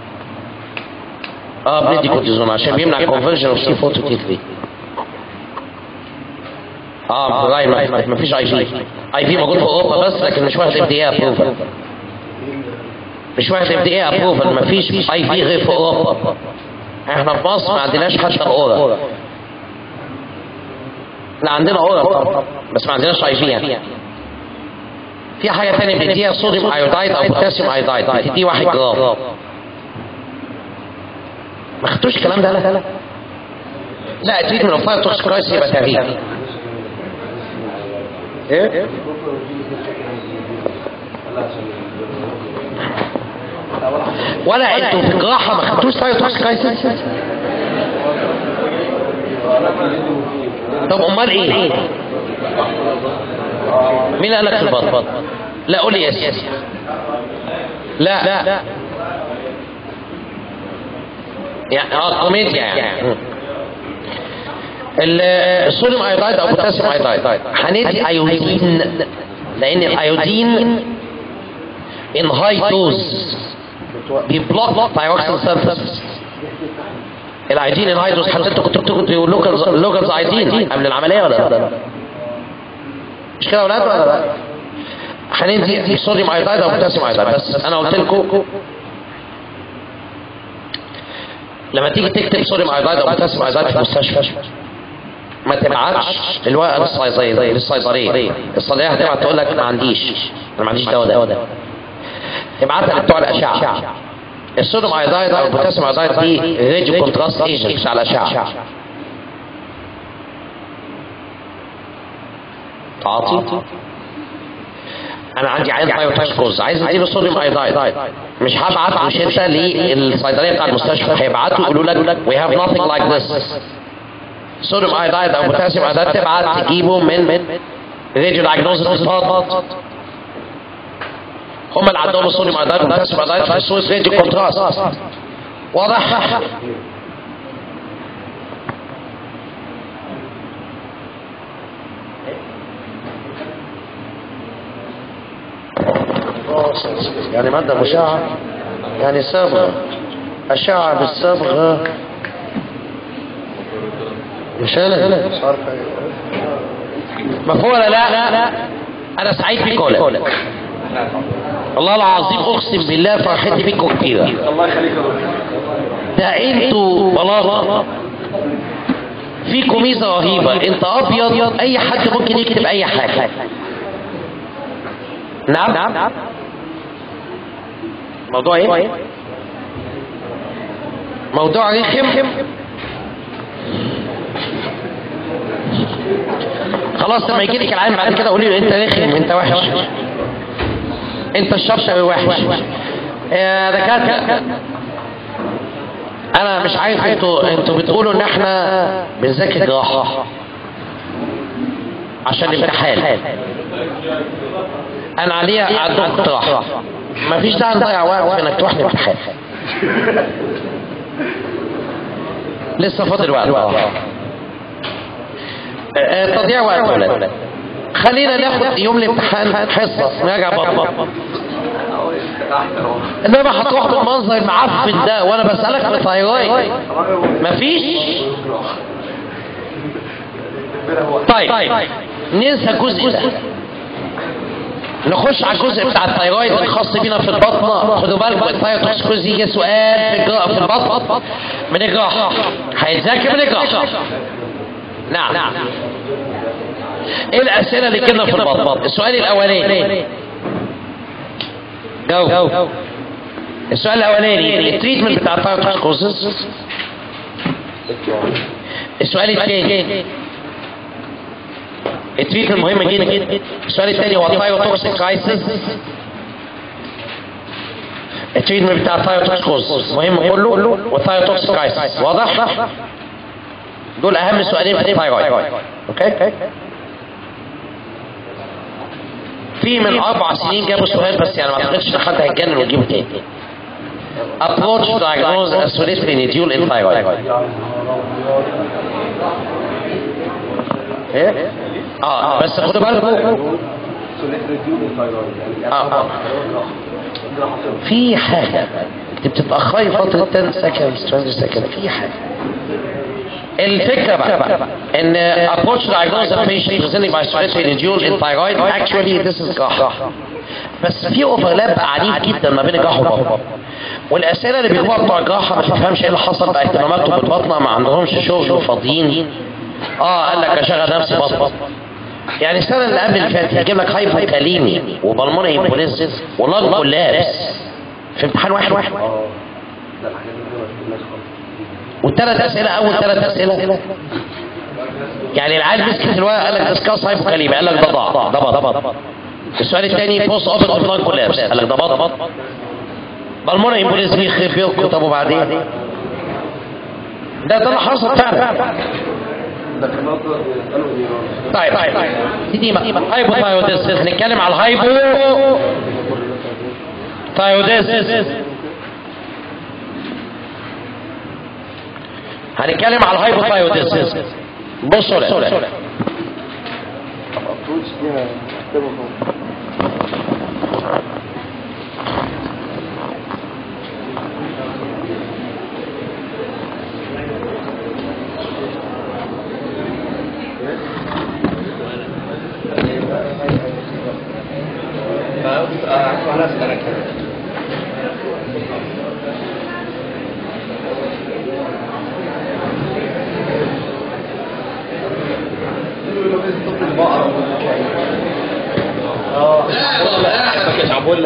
اه بندي كورتيزون عشان بيمنع الكونفرجن اوف سي أربعة تو تي ثلاثة. اه رايل ما فيش اي في. اي في موجود في اوروبا بس لكن مش واخد اف دي اي ابروفل. مش واخد اف دي اي ابروفل، ما فيش اي في غير في اوروبا. احنا في مصر ما عندناش حتى الاورا. لا عندنا اورا طبعا بس ما عندناش اي في يعني. في حاجه ثانيه بنديها صوديوم ايودايد او بوتاسيوم ايودايد، بتدي واحد جرام. ما خدتوش الكلام ده؟ لا لا لا تريد من الفاير توكسيكولايز يبقى تغيير. ايه؟ ولا انتوا في الجراحه ما خدتوش فاير توكسيكولايز؟ طب امال ايه؟ مين قال لك في البطن؟ لا قول لي يا سيدي. لا لا يعني اه كوميديا يعني. الصوديوم ايودايد او بوتاسيوم ايودايد هندي ايودين لان الايودين ان هاي دوز بيبلوك ثايروكسين سينثيسيس. الايودين ان هاي دوز حتى انتوا كنتوا بتاخدوا لوكالز لوكالز ايودين قبل العمليه ولا لا؟ مش كده يا اولاد ولا لا؟ هندي صوديوم ايودايد او بوتاسيوم ايودايد. بس انا قلت لكم لما تيجي تكتب صوديوم ايودايد او بوتاسيوم ايودايد في المستشفى ما تبعتش الورقه للصيدليه للصيدليه الصيدليه هتبعت تقول لك ما عنديش انا ما عنديش دواء ده تبعتها لبتوع الاشعه. الصوديوم ايودايد او البوتاسيوم ايودايد دي راديو كونتراست ايجنت بتاع الاشعه. تعاطي انا عندي عيان ثايروتوكسيكوز عايز اديله صوديوم ايودايد مش هبعت مش انت للصيدليه بتاع المستشفى هيبعتوا يقولوا لك we have nothing like this. صوديوم ايودايد او بوتاسيوم ايودايد تبعت تجيبه من راديو دايجنوستيك ديبارتمنت هم اللي عندهم الصوديوم ايودايد والبوتاسيوم ايودايد في السويس راديو كونتراست. واضح؟ يعني مادة مشعة يعني صبغة أشعة بالصبغة مش أنا مفهوم ولا لا؟ أنا سعيد بيكم ولا والله العظيم أقسم بالله فرحتي بيكم كتيرة. الله يخليك يا دكتور. ده انتوا بلاغة فيكم ميزة رهيبة. انت أبيض أي حد ممكن يكتب أي حاجة. نعم نعم موضوع ايه؟ موضوع رخم. خلاص لما يجي لك العالم بعد كده قولي له انت رخم انت وحش انت الشبشب وحش. يا دكاتره انا مش عارف انتوا انتوا بتقولوا ان احنا بنذاكر جراحه عشان الامتحان. انا عليا عندكم اقتراح مفيش داعي نضيع وقت في انك تروح الامتحان لسه فاضل وقت. تضييع وقت ولا خلينا ناخد يوم الامتحان حصه نراجع بطنك انما هتروح بالمنظر المعفن ده وانا بسالك في ثايرويد مفيش. طيب ننسى الجزء ده نخش على الجزء بتاع الثايرويد الخاص بينا في البطنه. خدوا بالكم الثايروتوكسيكوز يجي سؤال في الجراحه في البطن من الجراحه هيتذاكر من الجراحه. نعم ايه الاسئله اللي كنا في البطن؟ السؤال الاولاني جو السؤال الاولاني التريتمنت بتاع الثايروتوكسيكوز. السؤال الثاني التريتمنت مهم جدا. السؤال الثاني هو الثايروتوكسيك كرايسيس. التريتمنت بتاع الثايروتوكسيكوز مهم كله والثايروتوكسيك كرايسيس. واضح؟ دول اهم سؤالين في الثايرويد. اوكي في من اربع سنين جابوا سؤال بس يعني ما اعتقدش ان حد هيتجنن ويجيبه تاني. approach diagnose a solitary nodule in thyroid. ايه؟ اه بس خدوا بالكم اه في حاجه انت بتتاخري فتره عشرة سكند عشرين سكند في حاجه. الفكره بقى ان approach diagnose a patient presenting by solitary nodule in thyroid actually this is جراحه بس في اوفرلاب عنيف جدا ما بين الجراحه والبطن. والاسئله اللي بيجيبوها بتوع الجراحه ما تفهمش ايه اللي حصل بقى اهتماماتهم بالبطنه ما عندهمش شغل وفاضيين. اه قال لك اشغل نفسي بطن يعني السنه اللي قبل اللي فاتت يجيب لك هايبوكاليمي وبلمونري امبوليزيس ولانج كولابس في امتحان واحد واحد والثلاث اسئله اول ثلاث اسئله يعني العيال مسكت الورقه قال لك ديسكاس هايبوكاليمي قال لك ده ضاع ده بط. السؤال الثاني بوست اوبن لانج كولابس قال لك ده بط. بلمونري امبوليزيس يخرب بيوتكم. طب وبعدين ده ده اللي حصل فعلا. طيب دي هايبو ثايروديسيس. نتكلم على الهايبو ثايروديسيس. هنتكلم على الهايبو ثايروديسيس. بصوا لا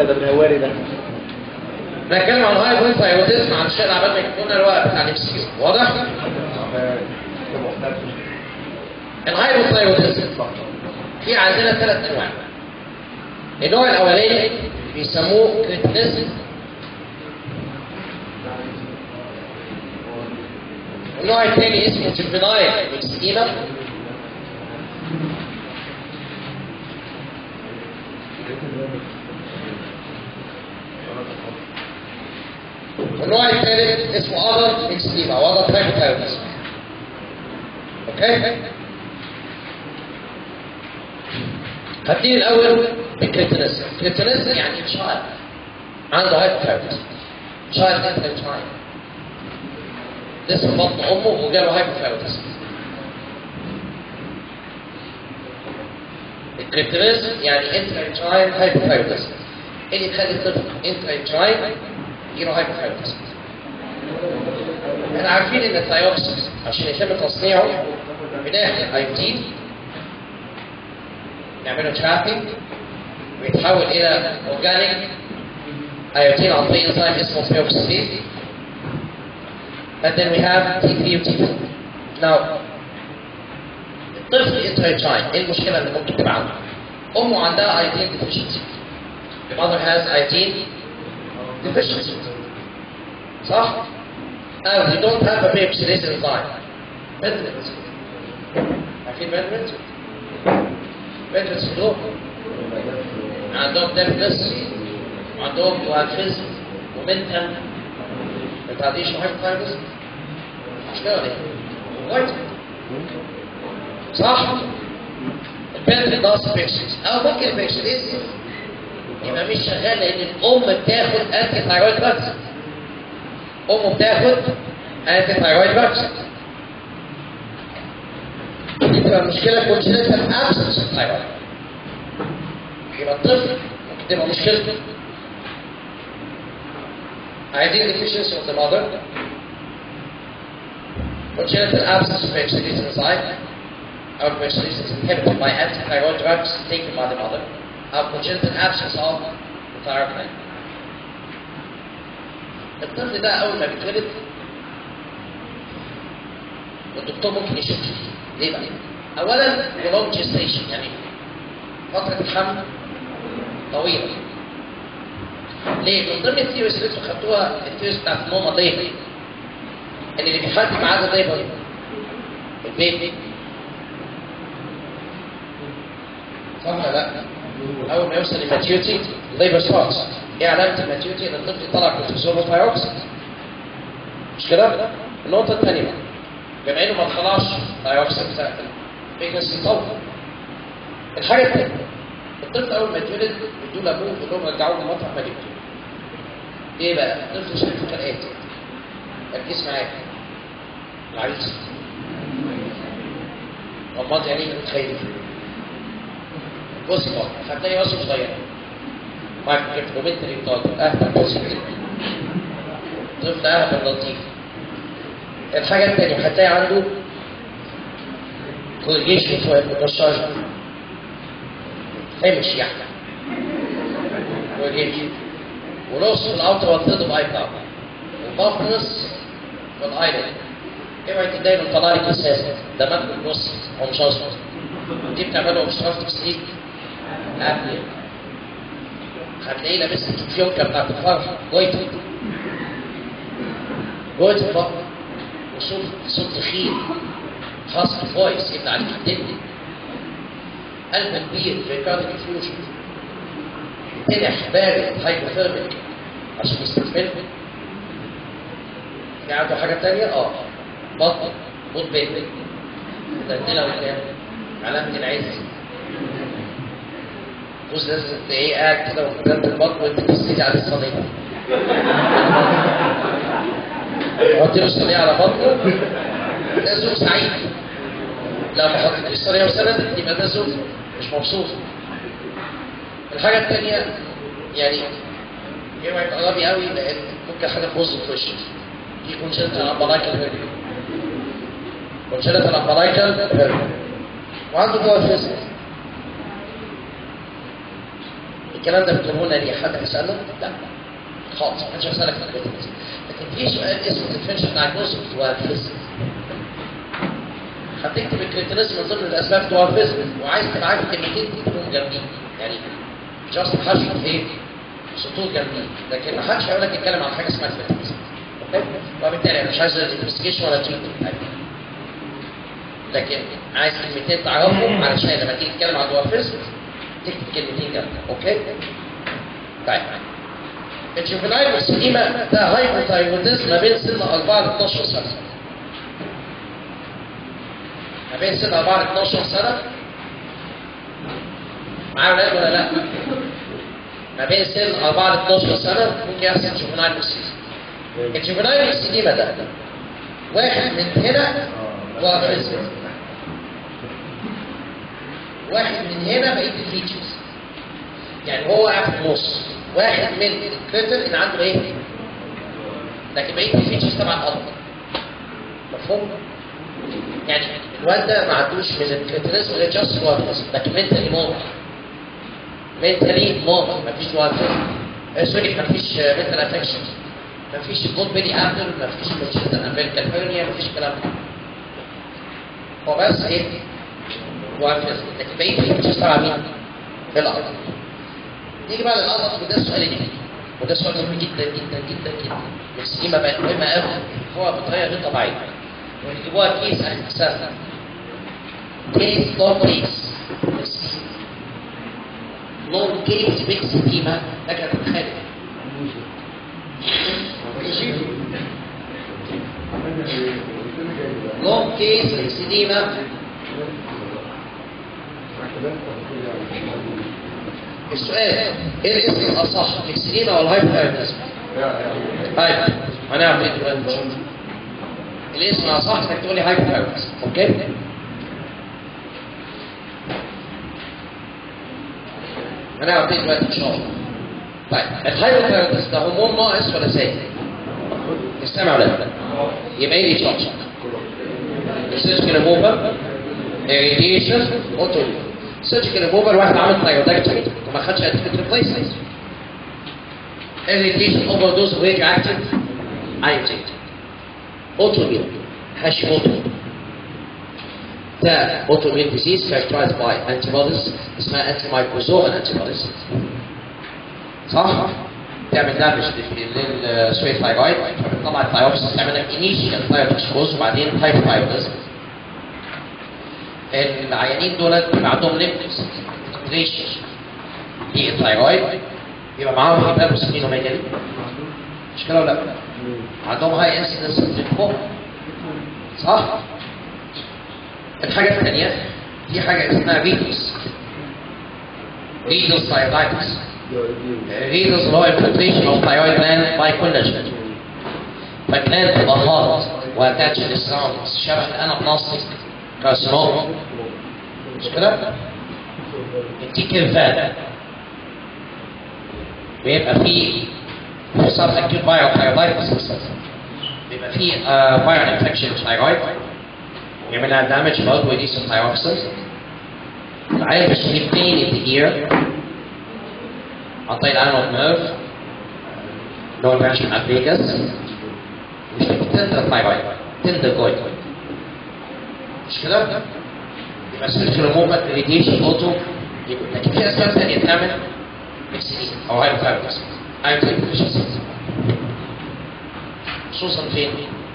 ده الهواري ده. بنتكلم عن الهايبوثايرويدزم عن الشيء عبال ما يكون الوقت بتاع نفسي واضح؟ الهايبوثايرويدزم في عندنا ثلاث انواع. النوع الاولاني بيسموه كريتينيزم، النوع الثاني اسمه جوفينايل اكسيما، والنوع الثالث اسمه اذر اكسيما واذر هايبوثايرويدزم. اوكي؟ هبتدي الاول بالكريتينيزم. الكريتينيزم يعني تشايلد عنده هايبوثايرويدزم، تشايلد انت تشايلد لسه في بطن امه وجاله هايبوثايرويدزم. الكريتينيزم يعني انترا-يوتراين هايبوثايرويدزم، اللي يخلي الطفل انترا-يوتراين يجيله هايبوثايرويدزم. احنا عارفين ان الثايروكسين عشان يتم تصنيعه بناخد ايودين نعمله ترافينج ويتحول الى اورجانيك ايودين عن طريق انزيم اسمه ثيوكسيديز. And then we have تي ثري و تي فور. Now الطفل انترا-يوتراين ايه المشكله اللي ممكن تبقى عنده؟ امه عندها ايودين ديفيشنسي. The mother has iodine deficiency. صح؟ أو you don't have a peroxidase enzyme. Bedrins. عارفين bedrins؟ bedrins دول عندهم deafness وعندهم دوالفيزم ومنتال retardation hypothyroidism. مش كده ولا ايه؟ وايت. صح؟ البنت ده سبيكسيس أو ممكن البيكسيس يبقى مش شغال لأن الأم بتاخد أنتي ثايرويد دراجز. أمه بتاخد أنتي ثايرويد دراجز. دي تبقى مشكلة كونجنتال أبسنس الثايرويد. يبقى الطفل ممكن تبقى مشكلته iodine deficiency of the mother, congenital absence of peroxidase enzyme, or peroxidase is inhibited by anti-thyroid drugs taken by the mother, or congenital absence of the thyroid gland. الطفل ده أول ما بيتولد الدكتور ممكن يشك فيه. ليه بقى؟ أولاً long gestation يعني فترة الحمل طويلة. ليه؟ من ضمن الثيوريز اللي انتوا خدتوها الثيوريز بتاعت النوم ضيفة ان اللي بيحدد ميعاد ضيفة البيبي. صح ولا لا؟ أول ما يوصل للماتيوتي الليبر ستارتس. ايه علامة الماتيوتي؟ ان الطفل يطلع كورتيزول وثايروكسين. مش كده؟ النقطة الثانية بقى بما انه ما طلعش ثايروكسين بتاع البيجنسي يطول. الحاجة الثانية الطفل أول ما يتولد بيدوا له أبوه يقول لهم رجعوه لمطرح ما جبته. إيه بقى؟ الطفل شايفه كالآتي. ركز معايا. العريس. غمض عينيك وتخيل. بص بقى هتلاقي راسه صغير. معاك كيلومتر يطول أهبل بسيط. الطفل أهبل لطيف. الحاجة الثانية هتلاقي عنده كورجيشن فوق المتشاجر. هامش يعني وجيجي ونص في الاوتر والثلث باي بتاعه وبافنس والايلد. اوعي تدايما طلع لك اساسا ده مكتوب نص هو مش اصفر. ودي بتعمله اوبستراكتيف سليب ابنيا. هتلاقيه لابس الفيونكه بتاعت الفرح جويتر جويتر بقى وصوت صوت تخين خاص فويس يبقى عليك الدنيا. قلب كبير في كارديك فيوجن تنح بارد هايبوثيرميك عشان يستحمل. في عنده حاجة تانية؟ اه بطن بط بيبي تدلة قدام علامة العز. بص لازم تلاقيه قاعد كده وقدام البطن وانت بتسندي على الصينية. حط له الصينية على بطنه ده زوج سعيد. لو ما حطيتش الصينية وسندت يبقى ده زوج مش مبسوط. الحاجة الثانية يعني اوعي يبقى غبي قوي لأن ممكن حاجة تبوظ في وشك. دي كونجنتال امبلايكال هيرنيا. كونجنتال امبلايكال هيرنيا. وعنده دوالفيزم. الكلام ده بتقوله لنا ليه؟ حد هيسالنا؟ لا خالص، ما حدش هيسالك في الكريتينيزم. لكن في سؤال اسمه ديفرنشال دايجنوستيك دوارفيزم. هتكتب الكريتينيزم من ضمن الاسباب دوارفيزم، وعايز تبقى عارف كلمتين تكتبهم جنبيه، يعني جاست حشو ايه؟ سطور جنبيه، لكن ما حدش هيقول لك يتكلم عن حاجه اسمها كريتينيزم. اوكي؟ وبالتالي انا مش عايز انفستيجيشن ولا تريتمنت، لكن عايز كلمتين تعرفهم علشان لما تيجي تتكلم عن دوارفيزم تكتب كلمتين جنبها. اوكي؟ طيب الجوفينايل والسليمة ده هايبوثايروديزم ما بين سن أربعة ل اتناشر سنة. ما بين سن أربعة ل اتناشر سنة معايا ولاد ولا لا؟ ما بين سن أربعة ل اتناشر سنة ممكن يحصل جوفينايل والسليمة. الجوفينايل والسليمة ده واحد من هنا دوارفيزم، واحد من هنا بقية الفيتشرز، يعني هو قاعد في النص، واحد من الكريتر اللي عنده ايه؟ لكن بقية الفيتشرز طبعا أكبر. مفهوم؟ يعني الواد ده ما عندوش من الكريتينيزم غير جاست دوارفيزم، لكن منتالي نورمال. منتالي نورمال، مفيش دوارفيزم. سوري مفيش منتال افكشن. مفيش جود بيدي ابل، مفيش كونجنتال امريكان هيرنيا، مفيش الكلام ده. هو بس ايه؟ دوارفيزم، لكن بقية الفيتشرز طبعا مين؟ الأرض. نيجي بقى للأرض، وده السؤال اللي وده سؤال مهم جدا جدا جدا جدا. السليمة بقت مهمة قوي، هو بطريقة غير طبيعية. ونجيبوها كيس آخر السنة. كيس لونج كيس. لونج كيس بيك سليمة، لكن تتخيل. لونج كيس بيك سليمة. السؤال ايه الاسم الاصح؟ الاكسليما ولا هايبوثايروديزم؟ هايبو. هنعرف ايه دلوقتي؟ الاسم الاصح انك تقول لي هايبوثايروديزم. اوكي؟ هنعرف ايه دلوقتي ان شاء الله. طيب الهايبوثايروديزم ده هرمون ناقص ولا زايد؟ استمع ولا لا؟ يبقى ايه اللي يتشطشط؟ السيرجيكال ريموفر، irradiation، اوتو سيرجيكال ريموفر. واحد عمل ثايرويدكتومي وما خدش ادفيت ريبليسمنت. irradiation اوفر دوز اوف راديو اكتيف ايوتيت. اوتوميون هاشيموتو ده اوتوميون ديزيز characterized by antibodies اسمها انتي مايكروزومال انتيبوديز. صح؟ تعمل دامج للسوي ثايرويد، فبتطلع الثايروكس تعمل لك انيشيال ثايروكسكوز وبعدين هايبوثايروديزم. العيانين دول بيبقى عندهم ليمفوس انفلتريشن للثايرويد، يبقى معاهم هيباتوسبلينوميجالي. مش كده ولا لا؟ عندهم هاي انسيدنس للليمفوما. صح؟ الحاجة الثانية في حاجة اسمها ريدوس. ريدوس ثايرويدايتس. ريدوس اللي هو انفلتريشن اوف ثايرويد جلاند باي كولاجين. فالجلاند تبقى هارد واتاتش للسراوندز شبه الانابلاستيك كارسينوما. مش كده؟ يديك كيرفات ويبقى فيه حصار اكيوت بايو ثايرويدايتس، بيبقى فيه بايو انفكشن ثايرويد يعمل لها دامج برضه ويديس الثايروكسين. العيال بيشتكي بين in the ear عن طريق الانود نيرف اللي هو الفانشن ابليجاس. بيشتكي تندر ثايرويد، تندر جويد. مش كده؟ يبقى سيرجيكال ريموفال ريديشن اوتو. لكن في اسباب ثانيه تعمل اكسيدين او هايبوثايروديزم. هايبوثايروديزم خصوصا فين؟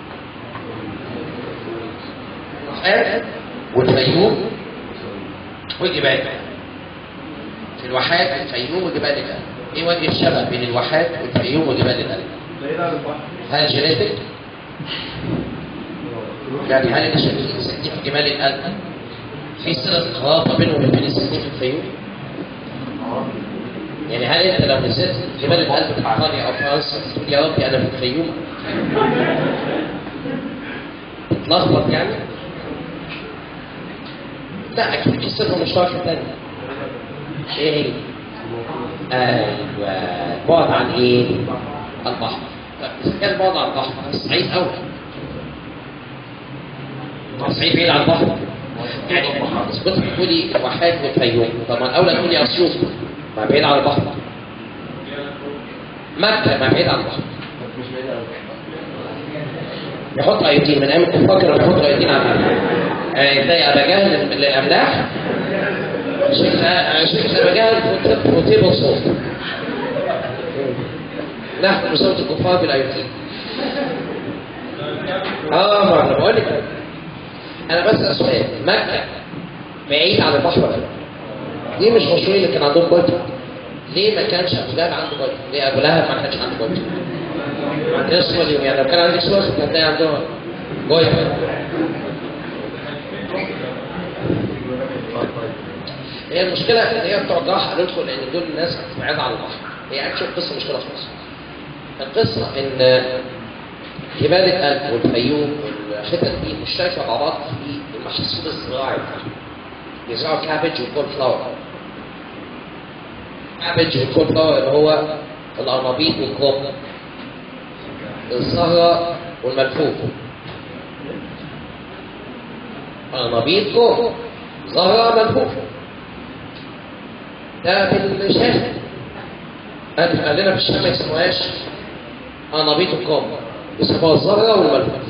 الواحات والفيوم والجبال. في الواحات والفيوم وجبال القلب. ايه وجه الشبه بين الواحات والفيوم وجبال القلب؟ هل جينيتك؟ يعني هل اللي شايفين ساكنين في جبال القلب في صلة خرافة بينهم وبين الساكنين في الفيوم؟ يعني هل انت لو نزلت جبال القلب في ايطاليا او فرنسا تقول يا ربي انا في الفيوم؟ تتلخبط يعني؟ لا اكيد في صفة مشتركة ثانية. ايه هي؟ ايوه بعد عن ايه؟ البحر. طب اذا كان بعد عن البحر الصعيد اولى. الصعيد بعيد عن البحر. يعني اذا كنت بتقولي الواحات والفيوم طبعا اولى تقولي اسيوط ما بعيد عن البحر. مكة ما بعيد عن البحر. يحط ايودين من ايام الكفار كانوا بيحطوا ايودين على الأملاح. يعني تلاقي ابا جهل للاملاح شيخ ابا جهل وتيبل صوت. نحن صوت الكفار بالايودين. اه ما انا بقول لك انا بسأل سؤال، مكة بعيد عن البحر ولا لا؟ ليه مش مشهورين اللي كان عندهم بيض؟ ليه ما كانش ابو لهب عنده بيض؟ ليه ابو لهب ما كانش عنده بيض؟ ما عندناش صور اليوم، يعني لو كان عندك صور كان هتلاقي عندهم بيض. هي المشكلة ان هي بتوضحها ندخل لان دول الناس بعيدة عن البحر. هي اكشن قصة مشكلة في مصر. القصة ان جبال الألب والفيوم والحتت دي مشتركة مع بعض في المحصول الزراعي. يزرعوا كابج وكول فلاور. كابج وكول فلاور اللي هو القرنبيط والكوم، الزهرة والملفوف. قرنبيط كوم، زهرة ملفوف. ده بالشام. قال لنا في الشام ما يسموهاش قرنبيط وكوم، يسموها الزهرة والملفوف.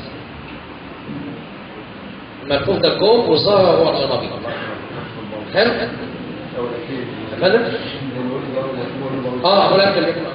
الملفوف ده الكوم والزهرة هو القرنبيط. حلو؟ فاهم؟ اه اقول لك اللي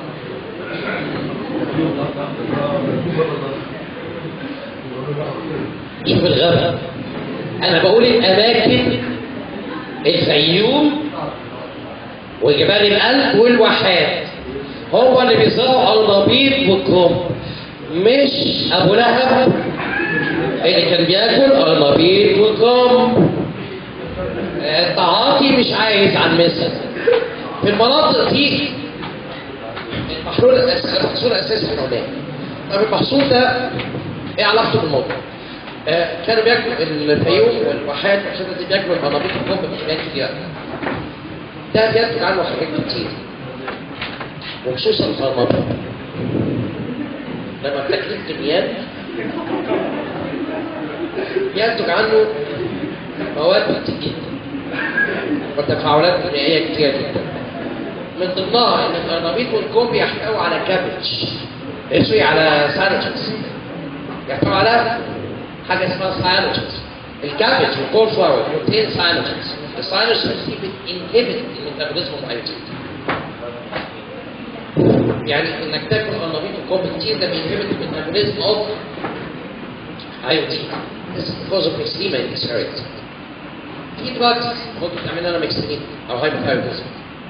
شوف الغابة. انا بقول الاماكن الفيوم وجبال الألب والواحات هو اللي بيزرعوا قرنبيط وكروم، مش ابو لهب اللي كان بياكل قرنبيط وكروم. التعاطي مش عايز عن مصر. في المناطق دي المحصول الاساسي المحصول الاساسي احنا قلناه. طب المحصول ده ايه علاقته بالموضوع؟ آه كانوا بياكلوا الفيوم والواحات والحتت دي بياكلوا القرنبيط والكروم بكميات كتير. ده بينتج عنه حاجات كتير وخصوصا القرنبيط. لما بتاكل كميات بينتج عنه مواد كتير جدا وتفاعلات كيميائيه كتير جدا. من ضمنها ان القرنبيط والكوم بيحتوي على كابج، سوري على ساينوجينز. يحتوي على حاجه اسمها ساينوجينز. الكابج والكول فلاور كونتين ساينوجينز. الساينوجينز دي بتنهبت الميتابوليزم الايودين. يعني انك تاكل قرنبيط وكوم كتير ده بينهبت الميتابوليزم اوف ايودين. This is because of extreme inexperiment. في دراجز ممكن تعمل لنا ميكسلين او هايبوثايرويدزم.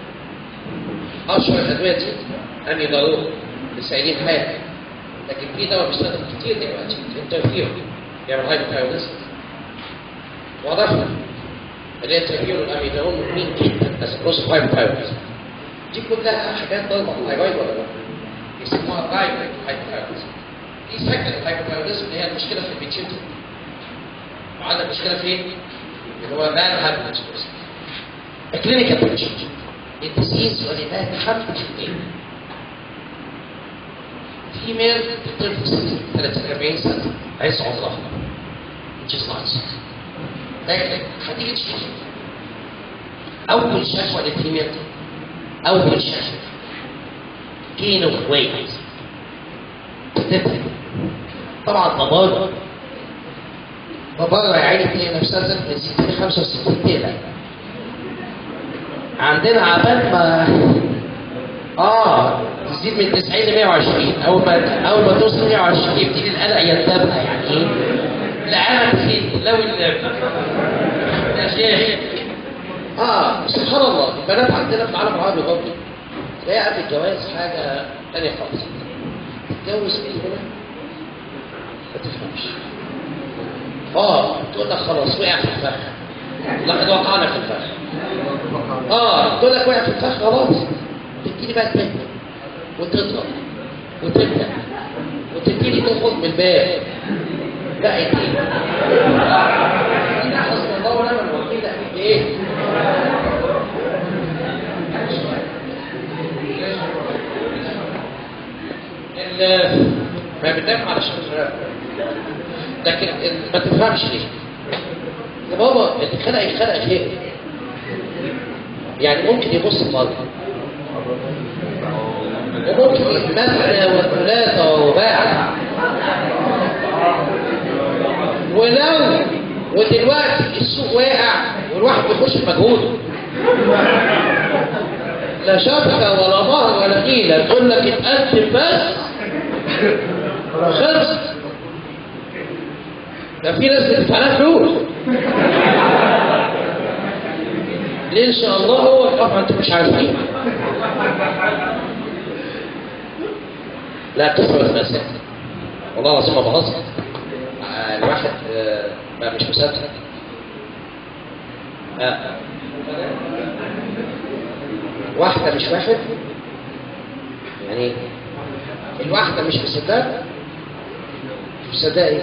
اشهر الادويه دي اميدالون للسائلين حاد، لكن في دواء بيستخدم كتير دلوقتي انترفيرون يعمل هايبوثايرويدزم. واضح؟ الانترفيرون والاميدالون مهمين جدا as a cause of hypothyroidism. دي كلها حاجات ضربه في الثايرويد ولا لا؟ يسموها برايمري هايبوثايرويدزم. دي سكند هايبوثايرويدزم اللي هي المشكله في البيتشيتري. وعندنا المشكله فين؟ اللي هو بان هابيتس. الكلينيكال بيكتشر الديزيز ولذلك حرف اثنين. في ميل بتطلب ستين ثلاثين أربعين سنه عايز عمرها which is nice. لكن هتيجي تشوف اول شكوى للفيميل اول شكوى gain of weight بتبقى طبعا ضبابه فبره يا عيني تلاقي نفسها زادت من ستين ل خمسة وستين كيلو. عندنا عبال ما اه تزيد من تسعين ل مية وعشرين. اول ما اول ما توصل مية وعشرين يبتدي القلق ينتابها. يعني ايه؟ العالم فين؟ لو يا شيخ اه سبحان الله البنات عندنا في العالم العربي برضه تلاقي قبل الجواز حاجه ثانيه خالص. تتجوز ايه هنا؟ ما تفهمش. اه تقول لك خلاص وقع في الفخ. لقد وقعنا في الفخ. اه تقول لك وقع في الفخ خلاص. تبتدي بقى تبكي وتضرب وتبدا وتبتدي تخرج من الباب. لا ايه انا حسب الله ونعم الوكيل. ايه ما بتدافع على الشغل لكن ما تفهمش ليه يا بابا اللي خلق يخلق غيره. يعني ممكن يبص المرض وممكن مثنى وثلاثة ورباع. ولو ودلوقتي السوق واقع والواحد بيخش بمجهوده، لا شبكة ولا مهر ولا نيلة، تقول لك اتقدم بس خلصت. ده في ناس بتدفع لها فلوس ليه؟ ان شاء الله هو طبعا انتوا مش عارفين. لا كثرة المسائل والله العظيم ما بهزر. آه الواحد آه ما مش مصدق. آه. واحدة مش واحد يعني الواحدة مش مصدقة مش مصدقة ايه؟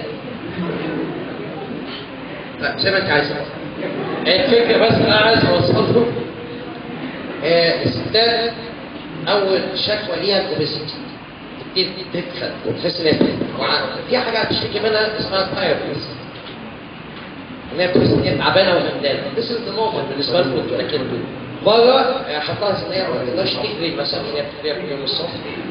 لا زي ما انت عايز. الفكرة بس انا عايز اوصله آه الستات اول شكوى ليها الاوبيسيتي، تبتدي تدخل وتحس ان في حاجة هتشتكي منها اسمها تايرنس، ان هي بتحس ان هي تعبانة وهمدانة. This is the moment بالنسبة لكم انتوا، لكن بره حطها ان هي ما تقدرش تجري مثلا، هي بتجري كل يوم الصبح.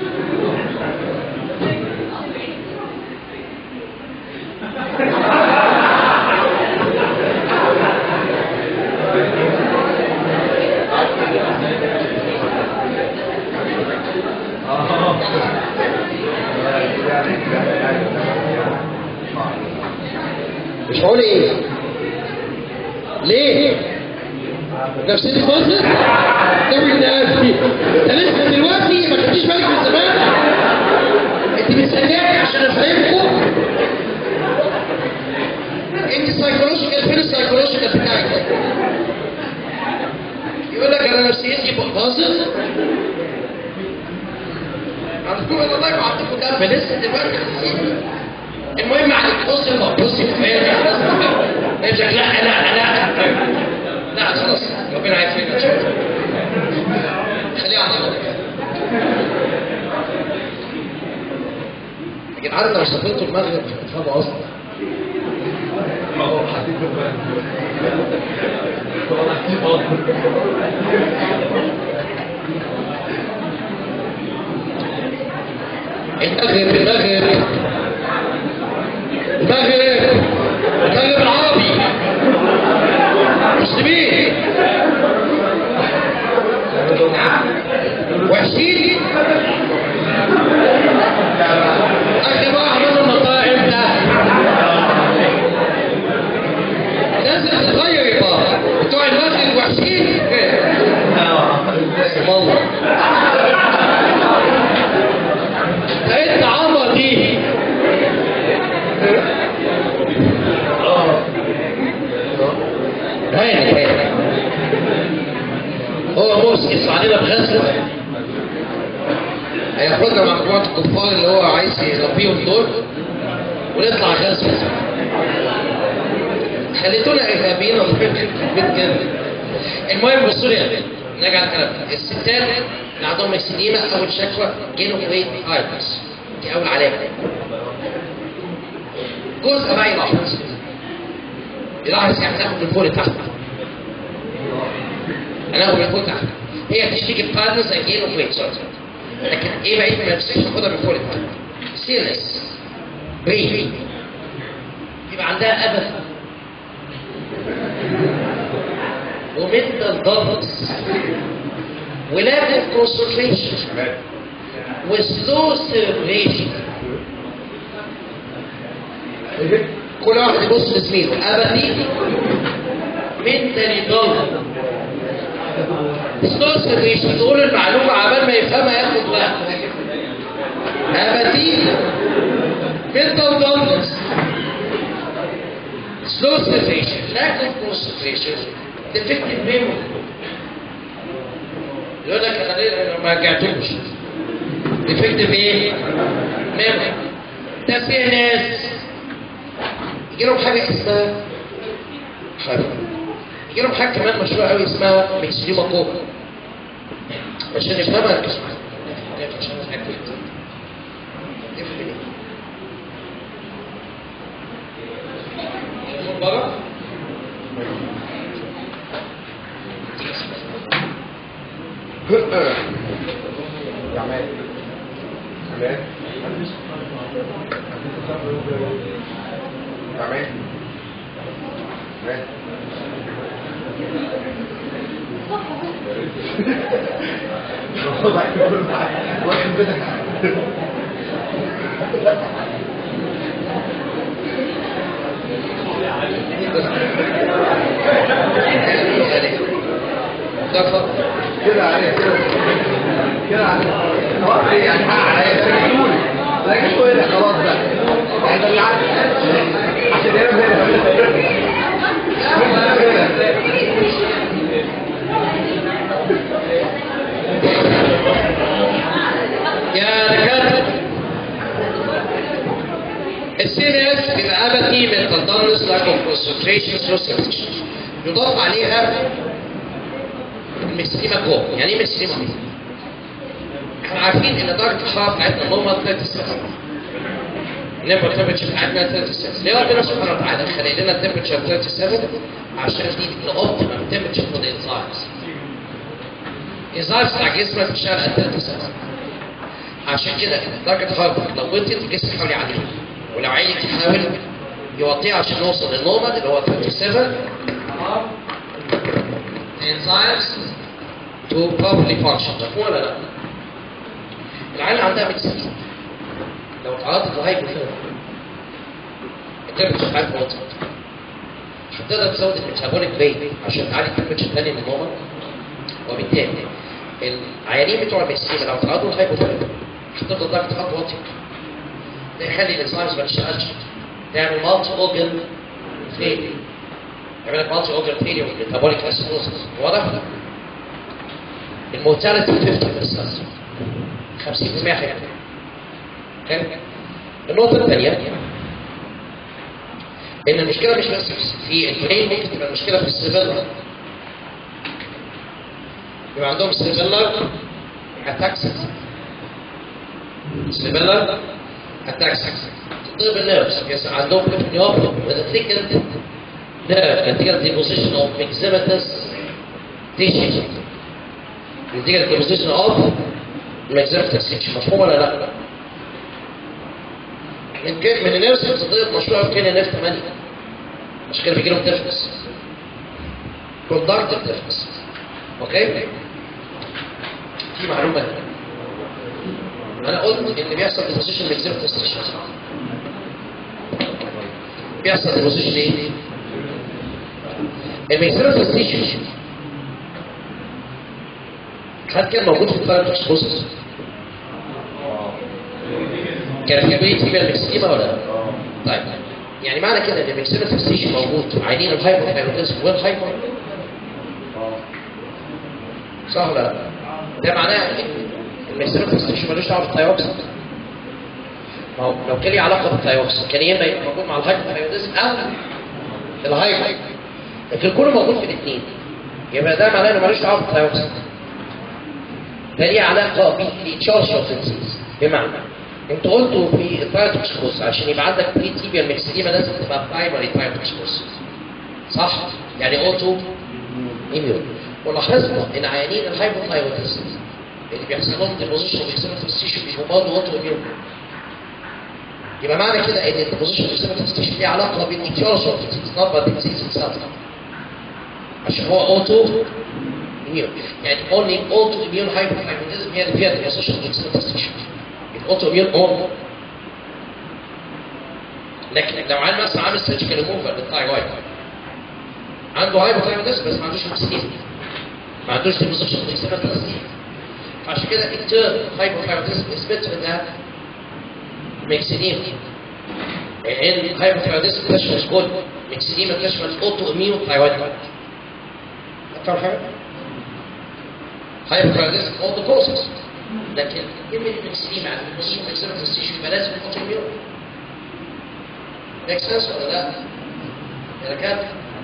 مش هقول ايه ليه نفسيتي باظت ده بالنافي. ده لسه دلوقتي ما خدتيش بالك من زمان، انت بتسالني عشان افهمكم. انت سايكولوجيكال فين السايكولوجيكال بتاعك؟ يقول لك انا نفسيتي باظت عندكم انا والله بعطيكم ده لسه دلوقتي. المهم عليك بص بص كفايه لا لا لا لا خلاص ربنا عارفين ان شاء الله. خليها على طول. لكن عارف لو سافرتوا المغرب هتفهموا اصلا. المغرب المغرب المغرب المغرب العربي مسلمين وحشين. اخر واحد من المطاعم ده لازم تتغير يبقى بتوع المغرب وحشين. والله ايه الطعامه دي؟ هاي هاي هو موسى يصنع لنا بغزل هياخدنا مع مجموعة الكفار اللي هو عايز يربيهم دول ونطلع غزل. خليتونا ارهابيين في البيت كده. المهم بصوا لي نرجع للكلام. الستات اللي عندهم اكسديما اول شكوى جينو ويت هايبرز، دي اول علامة. جزء بقى يلاحظ يلاحظ يعني ناخد من فوق لتحت، هناخد من فوق تحت. هي بتشتكي بقارن زي جينو ويت صوت، لكن ايه بقيت ما نفسكش تاخدها من فوق لتحت. ستيلنس بريف يبقى عندها أبث ومنتال ضغط ولاck of concentration وسلو سيرفيشن. كل واحد يبص لزميله. أبثي منتالي ضغط سلو سيرفيشن، تقول المعلومة عبال ما يفهمها ياخد وقت. أبثي mental dullness, slow sensation, lack of concentration, defective memory. يقول لك انا ليه ما رجعتوش؟ defective ايه؟ memory. ده في ناس يجي لهم حاجه اسمها حاجه يجي لهم حاجه كمان مشهوره قوي اسمها ميكسيديوما كوبا. عشان نفهمها تسمع عشان نتاكد بره عماد عماد عماد كده عليه كده عليه خلاص يعني حق عليا سكتوني لكن شويه خلاص بقى يعني ده بالعكس عشان ينام يا دكاتره السيريس بيبقى ابتي من تضلس لاك اوف كونسنتريشن سوسيال يضاف عليها المكسيما كوم. يعني ايه مكسيما؟ احنا عارفين ان درجه الحراره بتاعتنا نورمال ثلاثة وثلاثين نيفر تمبرتشر بتاعتنا ثلاثة وثلاثين. ليه ربنا سبحانه وتعالى خلق لنا التمبرتشر ثلاثة وثلاثين؟ عشان دي الاوبتيمم تمبرتشر فور ذا انزايمز. الانزايمز بتاع جسمك بتشتغل على ثلاثة وثلاثين. عشان كده درجه الحراره لو وطيت الجسم يحاول يعليها، ولو عينك تحاول يوطيها عشان نوصل للنورمال اللي هو ثلاثة وثلاثين. enzymes to properly function. مفهوم ولا لا؟ العيال عندها مكسيين لو اتعرضت لهايبوثيرميا التمبرتشر بتاعتها وطت مش هتقدر تزود الميتابوليك ريت عشان تعلي التمبرتشر تاني من النورمال، وبالتالي العيانين بتوع المكسيين لو اتعرضوا لهايبوثيرميا مش هتفضل درجه الحراره واطيه. ده يخلي الانزيمز ما تشتغلش، تعمل مالتي اورجن فيلير، يعمل لك مالتي اورجن فيلير والميتابوليك اسيدوسيس. واضح؟ المورتاليتي خمسين بالمية خمسين بالمية حاجه. حلو؟ النقطه الثانيه ان المشكله مش بس في البرين، ممكن تبقى المشكله في السيربيلر. يبقى عندهم سيربيلر اتاكس، سيربيلر اتاكس تضرب النيرفز. عندهم نيوبلو وذا ثيكند نيرف نتيجه ديبوزيشن اوف ميكزيماتس تيشو، نتيجه ديبوزيشن اوف ميكزيماتس تيشو. مفهوم ولا لا؟ من من النيرفز بتضرب مشروع كان نيرف ثمانية، عشان كده بيجي لهم تفنس كوندكتيف تفنس. اوكي؟ في معلومه هنا. انا قلت ان بيحصل ديبوزيشن ميكزيماتس تيشو، بيحصل ديبوزيشن ايه؟ الميكزيماتس تيشو هل كان موجود في الثايرويد بروسس؟ كان في بيت فيها المكسيمة ولا لا؟ طيب يعني معنى كده ان المكسيمة تيشو موجود عينين الهايبوثايرويدزم والهايبو، صح ولا لا؟ ده معناه ان المكسيمة تيشو ملوش دعوه بالثايروكسين. ما هو لو كان ليه علاقه بالثايروكسين كان يا اما يبقى موجود مع الهايبوثايرويدزم او الهايبو، لكن كله موجود في الاثنين، يبقى ده معناه انه ملوش دعوه بالثايروكسين. ده ليه علاقه بالتشارج اوف ديزيز. بمعنى انت قلتوا في الثايروكسكوز عشان يبقى عندك بري تيبيال ميكسيديما لازم تبقى برايمري ثايروكسكوز، صح؟ يعني اوتو ايميون. ولاحظنا ان عيانين الهايبوثايرويدزم اللي بيحصل لهم ديبوزيشن ميكسيماتس تيشو بيبقوا برضه اوتو ايميون. يبقى معنى كده ان الديبوزيشن ميكسيماتس تيشو ليه علاقه بالتشارج اوف ديزيز نوت بالديزيز اتسلف، عشان هو اوتو immune. يعني only autoimmune hypothyroidism هي اللي فيها deposition of mixed tissue. الاوتوميون اون. لكن لو عامل مثلا عامل سيرجيكال ريموفر للثايرويد عنده هايبوثايرويدزم بس ما عندوش مكسيديما، ما عندوش deposition of mixed tissue. فعشان كده التيرم هايبوثايرويدزم is better than مكسيديما. لان الهايبوثايرويدزم تشمل كل مكسيديما تشمل autoimmune thyroid. فاهم حاجه؟ hyperthyroidism all the causes، لكن يمكن المكسيديما عند البوزيشن ميكسيماتس تيشو يبقى لازم اوتوميون. make sense ولا لا؟ إذا كان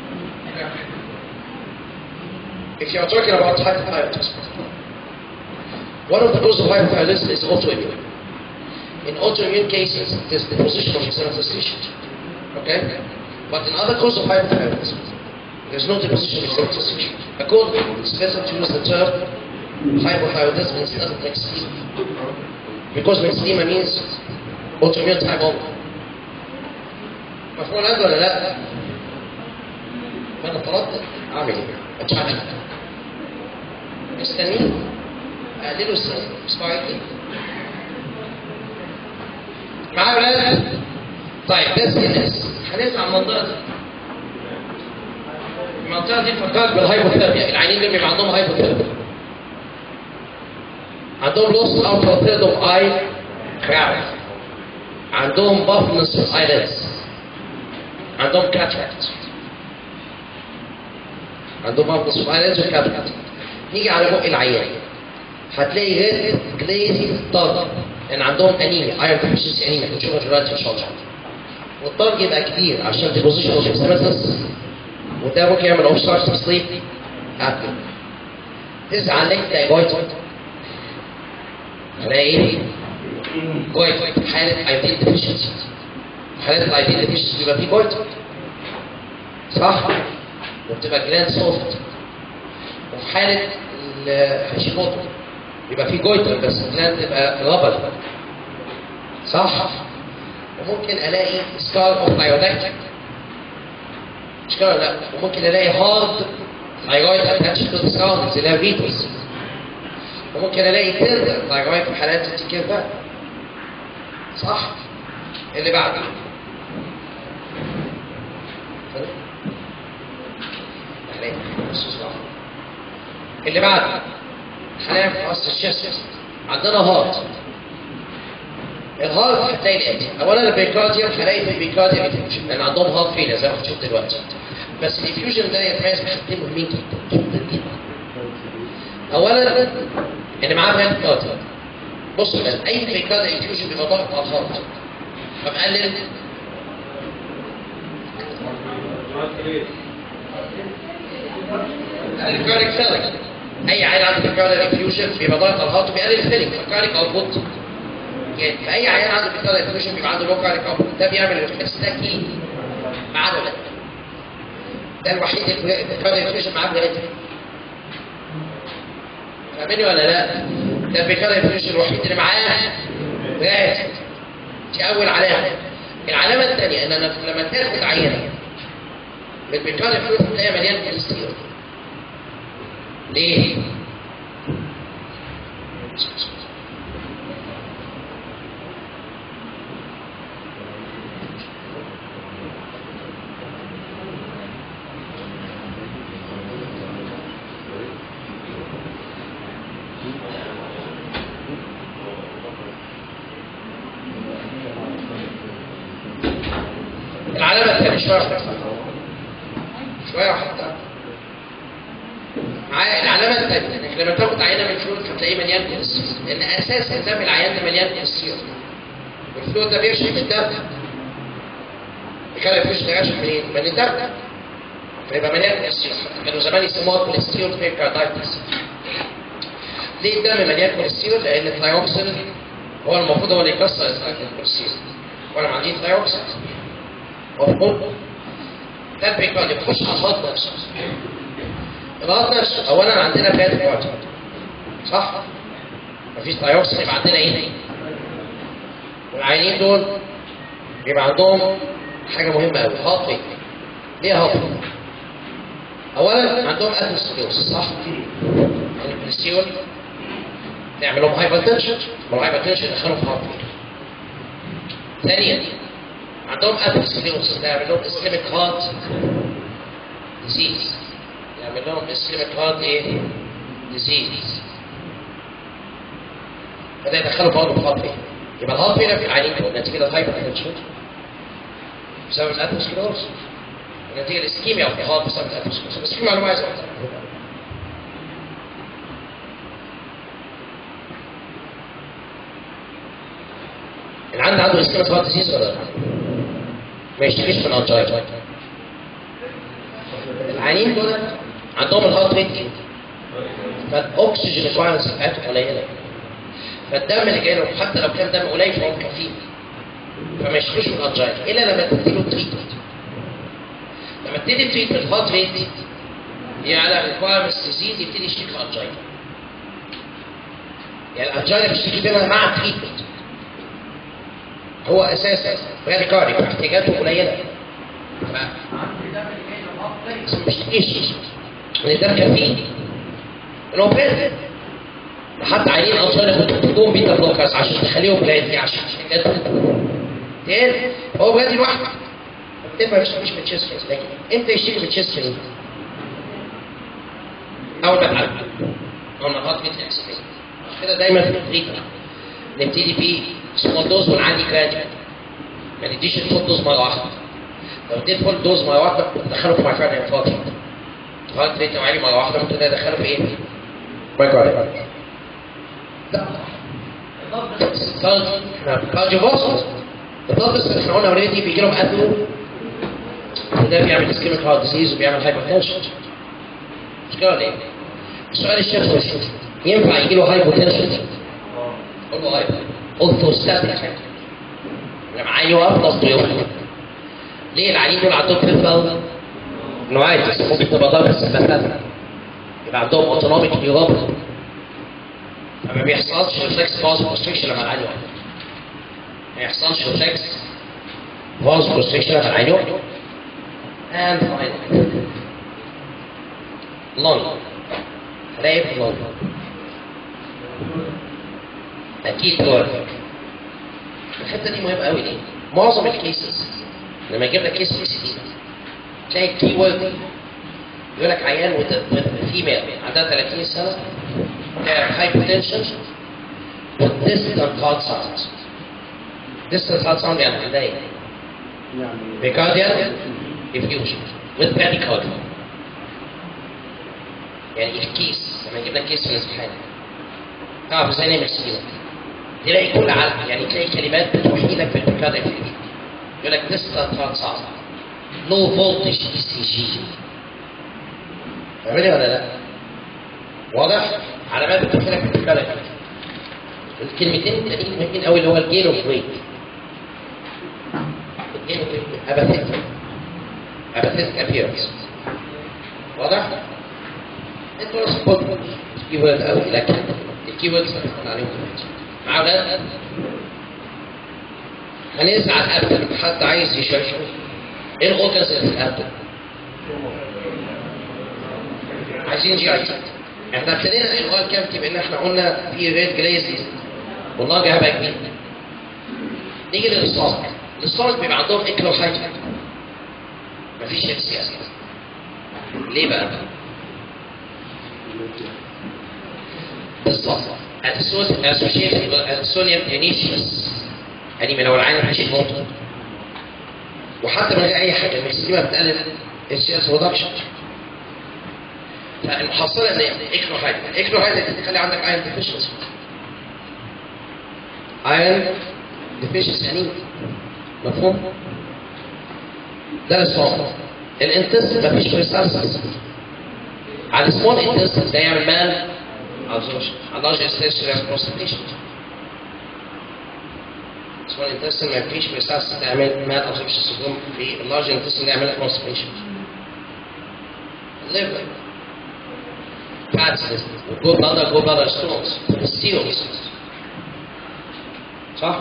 if you are talking about hyperthyroidism, one of the causes of hyperthyroidism is autoimmune. In autoimmune cases, it is the position of mixed tissue. Okay? But in other causes of hyperthyroidism, there is no deposition of mixed tissue. Accordingly, it's better to use the term hypothyroidism instead of myxedema. Because myxedema means autoimmune type one. مفهوم الأمر ولا لا؟ ما أنا طردت أعمل إيه؟ أتشعب مستنيه أقلله السنة اسمعوا إيه؟ معايا ولا لا؟ طيب بس الناس هنرجع المنطقة دي. المنطقة دي فكرت بالهايبوثيرميا، العيانين اللي بيبقى عندهم هايبوثيرميا عندهم لوس أو فلترد أوف أي كراود، عندهم بافنس في الأيلتس، عندهم كاتراكت، عندهم بافنس في الأيلتس وكاتراكت. نيجي على بق العيان هتلاقي ريد جليز ضغط لأن عندهم أنيميا، أيرون ديفيشنسي أنيميا، هنشوفها دلوقتي إن شاء الله. والضغط يبقى كبير عشان ديبوزيشن اوف اكساميتس، وده ممكن يعمل اوبستراكتيف سليب ابني. تزعل لك تلاقي جويتر، تلاقي ايه؟ جويتر في حالة ايودين ديفيشنسي. في حالة الايودين ديفيشنسي بيبقى فيه جويتر صح؟ وبتبقى جلاند سوفت. وفي حالة الهاشيموتو بيبقى فيه جويتر بس الجلاند تبقى ربل صح؟ وممكن الاقي ستار اوف ثايرويدكتومي مش كده لا، وممكن الاقي هارد ثايرويد اتاتش تو ذا سراوندنجز اللي هي فيتوس، وممكن الاقي تندر ثايرويد في حالات التكير ده صح؟ اللي بعده اللي بعده حاليا في قص الشيست عندنا هارد. الهارت هتلاقي الاتي، اولا البيكارديوم هلاقي في البيكارديوم افيوجن لان عندهم هارت فيلر زي ما هتشوف دلوقتي، بس الافيوجن ده يتميز بحاجتين مهمين جدا جدا جدا. اولا ان معاه بيكارديوم. بص اي بيكارديوم افيوجن بيبقى ضغط على الهارت فمقلل الكارديك فيلنج. اي عيل عنده بيكارديوم افيوجن بيبقى ضغط على الهارت وبيقلل الفيلنج فالكارديك اوتبوت يعني في اي عيان عنده بيكارديوم افيوجن بيبقى عنده لو كارديك اوتبوت، ده بيعمل الريفلكس ده كي ما عدا ده. ده الوحيد اللي البيكارديوم افيوجن معاه بلاد. فاهمني ولا لا؟ ده البيكارديوم افيوجن الوحيد اللي معاه بلاد. دي اول علامه. العلامه الثانيه ان انا لما تاخد عينه من البيكارديوم افيوجن تلاقيها مليان كوليسترول. ليه؟ العلامة الثانية شوية واحدة شوية واحدة معايا. العلامة الثانية انك لما تاخد عينة من الفلويد هتلاقيه مليان كوليسترول، لأن أساس الدم العيان ده مليان كوليسترول. والفلويد ده بيرشح الدم. الكلام فيش ده يرشح منين؟ من الدم. فيبقى مليان كوليسترول. كانوا زمان يسموها كوليسترول بيركاردايتس. ليه الدم مليان كوليسترول؟ لأن الثايروكسين هو المفروض هو اللي يكسر الكوليسترول. وأنا ما عنديش ثايروكسين. مفهوم؟ ده البيكارديوم يخش على الهارت نفسه. الهارت نفسه اولا عندنا فات كوارتر صح؟ مفيش ثايروكسين يبقى عندنا ايه؟ والعيانين دول بيبقى عندهم حاجه مهمه قوي هارت ريت. ليه هارت ريت؟ اولا عندهم اثيروسكليروسيس صح؟ الكوليسترول تعمل لهم هايبرتنشن والهايبرتنشن يدخلهم في هارت ريت. ثانيا عندهم اثيروسكليروسيس ده يعمل لهم اسكيميك هارت ديزيز. يعمل لهم اسكيميك هارت ايه؟ ديزيز. فده يدخلوا برضه في هارت ريت. يبقى الهارت ريت في العيانين دول نتيجه الهايبرتنشن بسبب الاثيروسكليروسيس ونتيجه الاسكيميا في الهارت بسبب الاثيروسكليروسيس. بس في معلومه عايز اقولها. العيان عنده اسكيميك هارت ديزيز ولا لا؟ ما يشتكيش من الانجاينا. العيانين دول عندهم الهارت ريت فالاكسجين ريكوايرمنتس بتاعته قليله، فالدم اللي جاي له حتى لو كان دم قليل فهو كفيف فما يشتكيش من الانجاينا الا لما تديله تريتمنت. لما تدي تريتمنت الهارت ريت يعلى، الريكوايرمنتس تزيد، يبتدي يشتكي من الانجاينا. يعني الانجينا بيشتكي منها مع التريتمنت. هو اساسا براديكاردي احتياجاته قليله. بس ما بيشتكيش من الدم كان فيه اللي هو فات. حتى عينين انجينا كنت بتدوم بيتا بلوكرز عشان تخليهم بلادي عشان احتياجاتهم تاني. هو بلادي لوحده بتبقى مش مش بتشيست، لكن امتى يشتكي بتشيست؟ اول ما تعلم اول ما غلط بيت اكسبيرينس. كده دايما في التريتمنت نبتدي بيه سمول دوز ونعلي جراديوال، ما نديش الفول دوز مره واحده. لو اديت فول دوز مره واحده تدخله في مايكارد انفاركت. غلط ريت عالي مره واحده ممكن ندخله في ايه؟ مايكارد. لا كارديو فاسكولار الضغط اللي احنا قلنا اوريدي بيجي لهم اثرو، وده بيعمل اسكيميك هارت ديزيز وبيعمل هايبرتنشن. مش كده ولا ايه؟ السؤال الشفوي ينفع يجي له هايبوتنشن؟ قول له هايبر اورثوستاتيك لما عينه يقف ضغطه يوقف. ليه العيانين دول عندهم فيفال نوعيتس ممكن تبقى ضغط السباتات يبقى عندهم اوتونوميك نيوروباثي فما بيحصلش ريفلكس فاز كونستريكشن لما العين يقف. ما يحصلش ريفلكس فاز كونستريكشن لما العين يقف. and finally lung رايب lung اكيد لون. الحته دي مهمه قوي. ليه؟ معظم الكيسز لما يجيب لك كيس سي تلاقي كي وورد يقول لك عيان فيميل عندها ثلاثين سنه هايبوتنشن وديستنت هارت ساوند. ديستنت هارت ساوند يعني عندها ايه؟ بيكارديال افيوجن with bradycardia. يعني الكيس لما يجيب لك كيس في الامتحان تعرف ازاي نعمل سيرة تلاقي كل عالم يعني تلاقي كلمات بتوحي لك في البيكارديال افيوجن. يقول لك distant heart sound low voltage اي سي جي. فاهمني ولا لا؟ واضح؟ علامات بتوحي لك في البيكارديال افيوجن. الكلمتين التانيين مهمين قوي اللي هو الجين اوف ويت. الجين اوف ويت apathetic apathetic appearance. واضح؟ انتوا سبوت كي وورد قوي لكن الكي ووردز هنحط عليهم دلوقتي. مع اولاد هنسعى الابدن. حد عايز يشرح ايه الاورجنز اللي في الابدن؟ عايزين جي اي تي. احنا ابتدينا الغاء الكافيتي بان احنا قلنا في ريد جليزي والله هيبقى كبير. نيجي للصامت. الصامت بيبقى عندهم اكلوهايت مفيش اف سي اس. ليه بقى؟ بالظبط associated with Addisonian pernicious يعني لو العين ماشي موت وحتى من غير اي حاجه المكسيمه بتقلل السياس برودكشن. فالمحصله ان اكنوهايد اكنوهايد بتخلي عندك ايرون ديفيشنسي. ايرون ديفيشنسي يعني مفهوم؟ ده الصوت. الانتست مفيش ريسارسس على السمول انتست ده يعمل مان ابزوربشن على لارج انتست كونستيبيشن. سمول انتست ما فيش ريسارسس تعمل مان ابزوربشن سيندروم. في اللارج انتست ده يعمل كونستيبيشن. الليفر فاتس وجود بلادر جود بلادر ستونز السيروس صح؟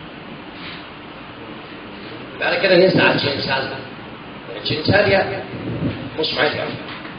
بعد كده ننزل على الجينيتاليا. الجينيتاليا بص معايا كده.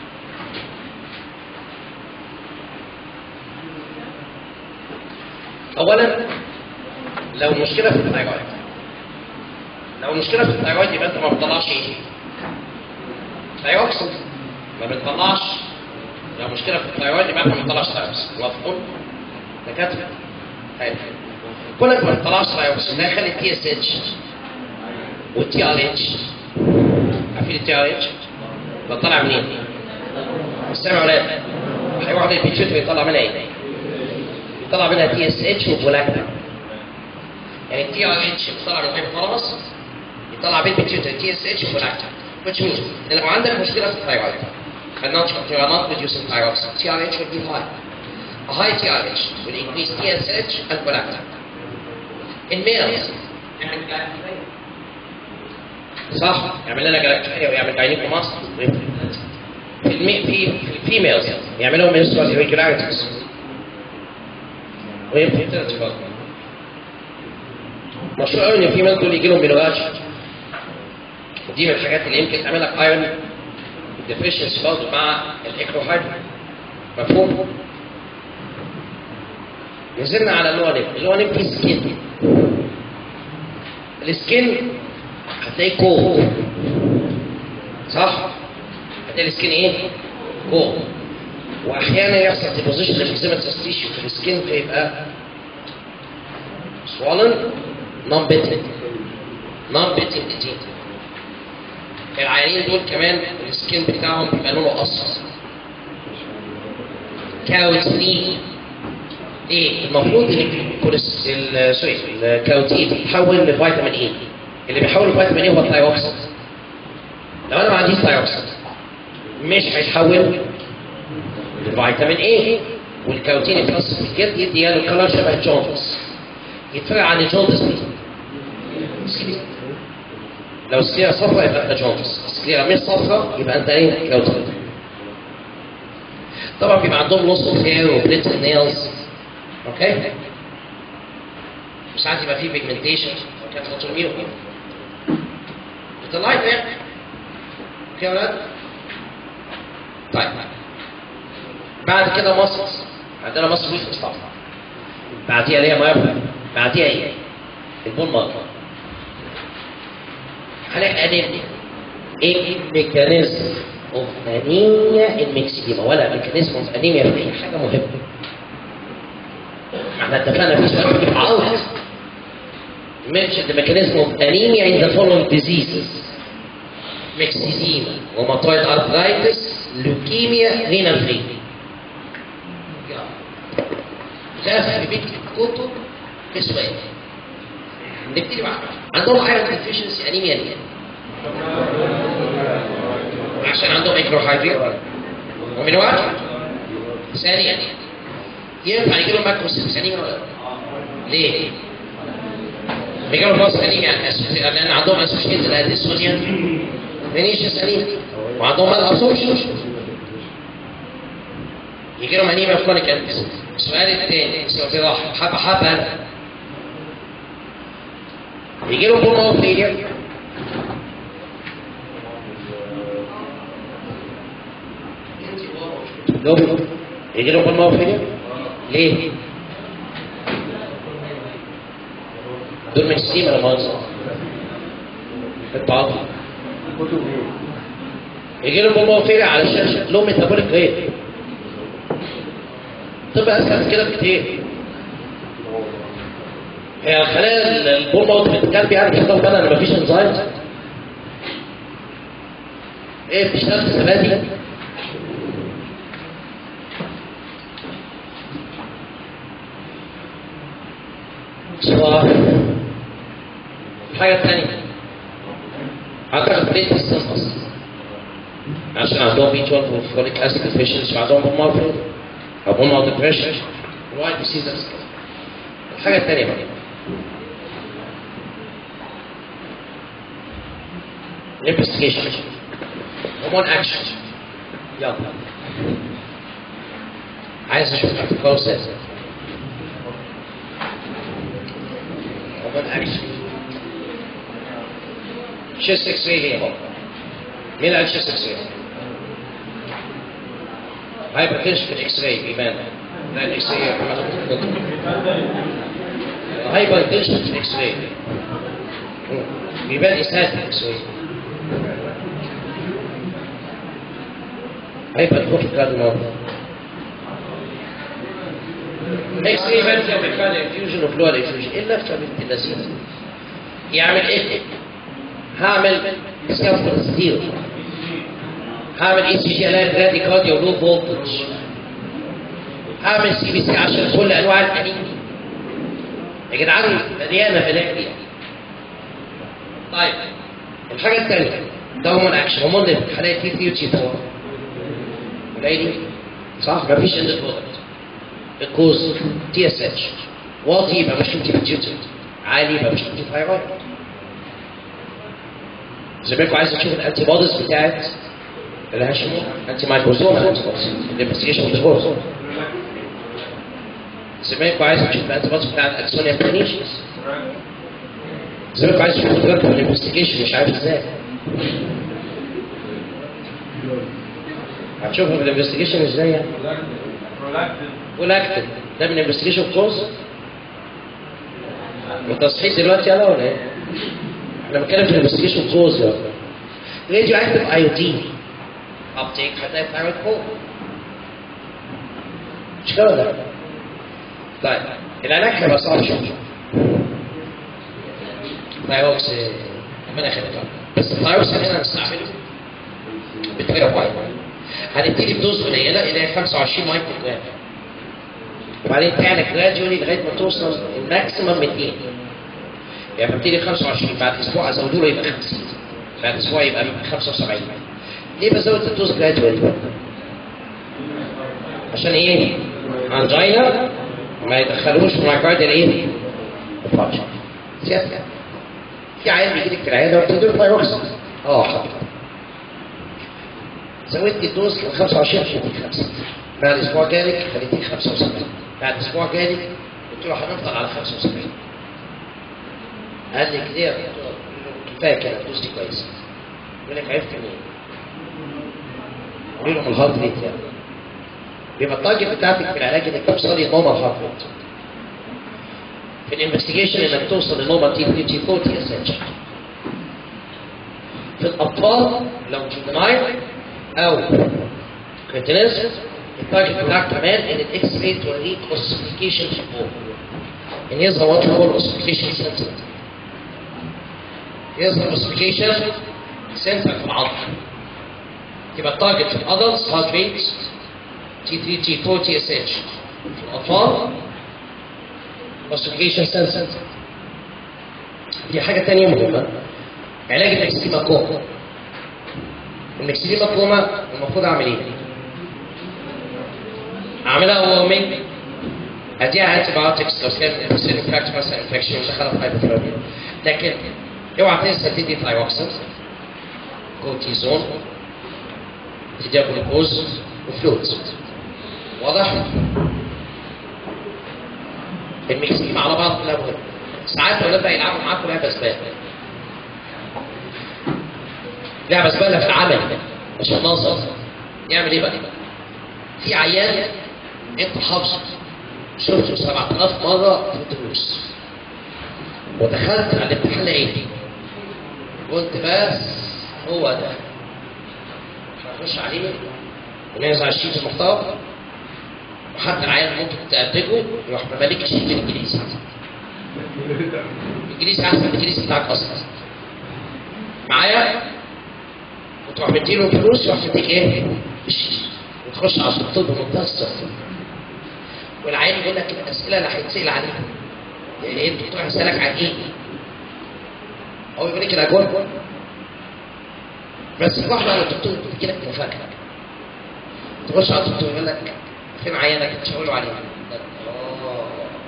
اولا لو المشكله في الثايرويد لو المشكله في الثايرويد يبقى انت ما بتطلعش ايه؟ ثايروكسين ما بتطلعش. لو مشكله في الثايرويد يبقى انت ما بتطلعش ثايروكسين. مفهوم؟ دكاتره طيب كونك ما بتطلعش ثايروكسين ده يخلي التي اس اتش والتي ار اتش. عارفين التي ار اتش؟ بتطلع منين؟ السلام يا ولاد. هيروح للبيتيوتري يطلع منها ايه؟ يطلع منها تي اس اتش وبولاكتا. يعني التي ار اتش بيطلع من الهايبوثالاموس يطلع بالبيتيوتري تي اس اتش وبولاكتا. which means ان لو عندك مشكله في الثايرويد خلينا نشوف you are not producing thyroxine تي ار اتش will be high. A high تي ار اتش will increase تي اس اتش and prolactin. In males صح يعمل لنا جلاكتوريا ويعمل جاينيكوماستيا. في المي في في الفيميلز يعمل لهم menstrual irregularities وهي بتنتج برضه. مشهور قوي ان في ناس دول يجي لهم بلوغات، ودي من الحاجات اللي يمكن تعمل لك ايرون ديفيشنسي برضه مع الاكروهايدرو. مفهوم؟ نزلنا على اللي هو نب، اللي هو نب فيه سكين. السكين هتلاقيه كول، صح؟ هتلاقي السكين ايه؟ كول. واحيانا يحصل ديبوزيشن للفيزيماتس تيشو في السكين فيبقى swollen non biting non biting eating. العيانين دول كمان السكين بتاعهم بيبقى لونه اصفر كاوتين. ليه؟ المفروض ان الكوليس سوري الكاوتين بيتحول لفيتامين اي. اللي بيحول لفيتامين اي هو الثايروكسيد. لو انا ما عنديش ثايروكسيد مش هيتحول لفيتامين اي، والكاوتين يترص في الجلد يدي له كلر شبه الجوندس. يتفرق عن الجوندس دي سكليرا. لو سكليرا صفراء يبقى انت جوندس، سكليرا مش صفراء يبقى انت ايه؟ كاوتين. طبعا بيبقى عندهم لوس اوف هير وبليتد نيلز، اوكي؟ وساعات يبقى فيه بيجمنتيشن كانت فوتوميو بتطلعي ده. اوكي يا ولاد؟ طيب بعد كده مصر عندنا مصر ويفت طبعا. بعديها اللي هي مايوبيا، بعديها ايه؟ البول مارك. هنحكي انيميا. ايه الميكانيزم اوف انيميا الميكسيديما؟ ولا ميكانيزم اوف انيميا في اي حاجه مهمه. احنا اتفقنا في سؤال كيف عاوز mention the mechanism of anemia in the following diseases: myxedema, rheumatoid arthritis, leukemia, renal failure. لازم بيكتب كتب في سؤال. نبتدي معاهم. عندهم ايرون ديفيشنسي انيميا ليه؟ عشان عندهم اكروهايدريت ومن وقت ثانيا ينفع يجي لهم ماكروسيس انيميا ولا لا؟ ليه؟ بيجي لهم باص انيميا لان عندهم اسوشيتد اديسونيا فينيشيس انيميا وعندهم مال ابسوربشن. يجي لهم انيميا في كرونيك انفس. السؤال الثاني استراحه حبه حبه يجي لهم بول فيلير. لو يجي لهم بول فيلير ليه؟ دول من السيما ولا مؤاخذة؟ التعاطي. يجي لهم بول فيلير علشان شكلهم ميتابوليك ريت. تبقى اسهل كده بكتير. هي خلايا البول موت بتتكلم يعني مش هتاخد بالها ان مفيش انزايم. ايه بتشتغل في الزبادي؟ سؤال. الحاجة الثانية اعتقد ليه تستنقص عشان عندهم بي اثناشر وفوليك اسيد ديفيشنسي وعندهم بول موت او بول موت ديبريشن وايد ديسيزز. الحاجة الثانية بقى investigation hormone action. يلا عايز اشوف البروسيس hormone action. chest x-ray هي بقى. مين قال chest x-ray؟ hypertension في الاكس-راي بيبان. لا الاكس-راي hypertension في الاكس-راي بيبان اسهال في الاكس-راي. هيبقى تكون في هذا الموضوع. اكس راي بان فيها ميكانيكال انفيوجن وفلويد انفيوجن. ايه اللفه بنت اللذيذه؟ يعمل ايه؟ هعمل سكافولد ستيل. هعمل اي سي جي الاقي برادي كارديو لو فولتج. هعمل سي بي سي عشان كل انواع الانيميا. يا جدعان مليانه بلاقي. طيب الحاجه الثانيه ده هرمون اكشن. هرمون ده حالات تي ثري وتي فور قليل صح؟ مفيش اند برودكت. الكوز تي اس اتش واطي يبقى مش كنتي بتيوتد، عالي يبقى مش كنتي ثايرويد. زي ما انتوا عايزين تشوفوا الانتي بوديز بتاعت اللي هشموها انتي مايكروزوم الانفستيجيشن بتاعت زمانكم عايز تشوف الانتي بوديز بتاع الاكسونيا برينيشنز. زمانكم عايز تشوف الدراج في الانفستيجيشن مش عارف ازاي. هتشوفها في الانفستيجيشن ازاي يعني؟ برولاكتين ده من انفستيجيشن كوز؟ انت صحيت دلوقتي يلا ولا ايه؟ احنا بنتكلم في الانفستيجيشن كوز يا راديو اكتيف ايودين ابتيك هتلاقي ثايرويد كول مش كده ولا؟ طيب العلاج هيبقى صعب شويه. ثايروكس ربنا يخليك بس الثايروكس هنا هنستعمله بطريقه واحده. هنبتدي بدوز قليله اللي هي خمسة وعشرين مايكرو جرام وبعدين تعلى جراديولي لغايه ما توصل الماكسيمم مئتين. يعني ببتدي خمسة وعشرين بعد اسبوع ازوده له يبقى خمسين بعد اسبوع يبقى خمسة وسبعين. ليه بزود الدوز جراديولي؟ عشان ايه؟ انجينا ما يدخلوش في مايكارديال ايه؟ فانكشن. سيادتك في عيال بيجي لك في العياده وبتدي له ثايروكس اه حاضر زودت الدوز ل خمسة وعشرين عشان يديك خمسين بعد اسبوع جالك خليتيك خمسة وسبعين بعد اسبوع جالك قلت له هنفضل على خمسة وسبعين. قال لي كده يا دكتور كفايه كده الدوز دي كويسه. يقول لك عرفت منين؟ قولي لهم الهارت ريت يعني بيبقى التارجت بتاعتك في العلاج انك توصلي نورمال هارت ريت. في الانفستيجيشن انك توصل لنورمال تي ثلاثين تي أربعين اسينشال. في الاطفال لو جوفنايل او كريتينيز التارجت بتاعك كمان ان الاكس راي توريك اوسيفيكيشن في البول. ان يظهر وات هو الاوسيفيكيشن سنتر. يظهر اوسيفيكيشن سنتر في العظم. يبقى التارجت في الادلتس هارت ريت تي ثلاثين تي أربعين اسينشال. في الاطفال اوسيفيكيشن سنتر. دي حاجه ثانيه مهمه. علاج الاكسيما كوما. الاكسيما كوما المفروض اعمل ايه؟ اعملها وورمنج اديها انتي بايوتكس لو كان سيل انفكشن مثلا انفكشن ودخلها في هايبوثيرميا. لكن اوعى تنسى تدي ثايروكسين كورتيزون تديها جلوكوز وفلويدز. واضح؟ الميكسين على بعض كلها مهم. ساعات الاولاد بقى يلعبوا معاكم لعبه زباله. لعبه زباله في العمل مش في النظر. يعمل ايه بقى؟ في عيان انت حافظه شفته سبعة آلاف مره في الدروس ودخلت على الامتحان لقيته قلت بس هو ده هخش عليه وننزل على الشيت المحتوى وحتى العيان ممكن تقابله يروح ممالك الشيت بالانجليزي. الانجليزي احسن من الانجليزي بتاعك اصلا. معايا؟ وتروح مديله فلوس يروح مديك ايه؟ الشيت وتخش على الدكتور بمنتهى الصفر. والعيان يقول لك الاسئله اللي هيتسال عليها. يعني ايه الدكتور هيسالك عن ايه؟ هو يقول لك الاجوبه. بس واحده على الدكتور بتجي لك مفاجاه. تخش على الدكتور يقول لك فين عيانك تشاور له عليه؟ اه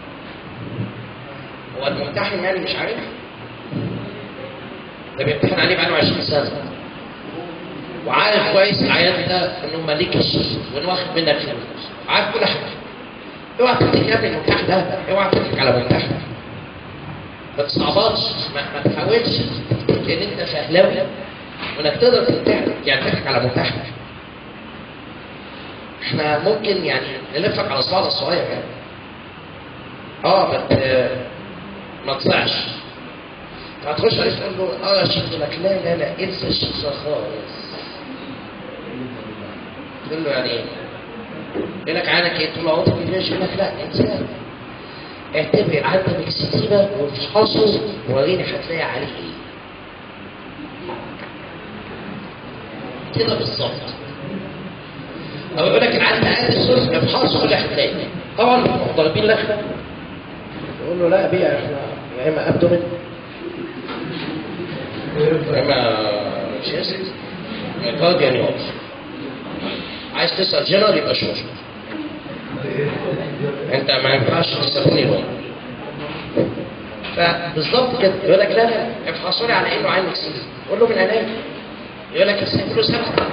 هو الممتحن يعني مش عارف؟ ده بيمتحن عليه بقاله عشرين سنه. وعارف كويس العيان ده انه مالك الشيء وانه واخد منك فلوس. عارف كل حاجه. اوعى تفتكر يا ابني الممتحن ده، اوعى تفتكر على ممتحن. ما تصعباتش، ما, ما تحاولش تفتكر ان انت فهلاوي وانك تقدر تمتحن يعني تضحك على ممتحن. احنا ممكن يعني نلفك على صباعنا الصغير يعني. اه ما ما تصعش. هتخش عليه تقول له اه يا شيخ يقول لك لا لا لا انسى الشيخ خالص. تقول له يعني ايه؟ يقول لك عينك ايه؟ تقول له عوضك بالجيش يقول لك لا انساه. اعتبر عندك اكستيفا وافحصه ووريني هتلاقي عليه ايه. كده بالظبط. او يقول لك العيان قاعد السوس افحصه ولا هتلاقي. طبعا ضاربين لخمه. يقول له لا بيع احنا يا اما ابدومن يا اما شيست يا كارديان يوم. عايز تسال جنرال يبقى شوش. انت ما ينفعش تسالني هو. فبالظبط كده يقول لك لا لا افحصوا لي على انه عين اكسيد. قول له من عينيا. يقول لك الفلوس ثابته.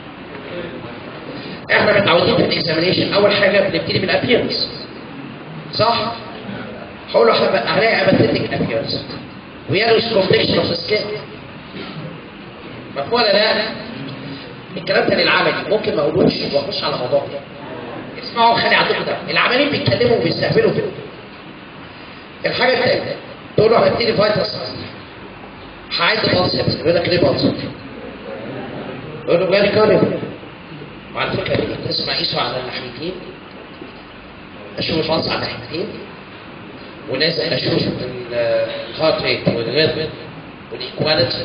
احنا متعودين في الاكزامينيشن اول حاجه بنبتدي بالابيرنس. صح؟ هقول له هلاقي اباثيتك ابيرنس ويالوس كومبليكشن اوف سكين. مفهوم ولا لا؟ الكلام ده للعملي ممكن ما اقولوش واخش على موضوع. اسمعوا خلي عندكم ده، العمالين بيتكلموا وبيستهبلوا كده. الحاجه الثانيه تقول له هديني فيتاس هعد بلس، يقول لك ليه بلس؟ يقول له جالي كاريبر. وعلى فكره تسمع قيسوا على الناحيتين، اشوف البلس على الناحيتين ولازم اشوف الهارت ريت والريتم والايكواليتي.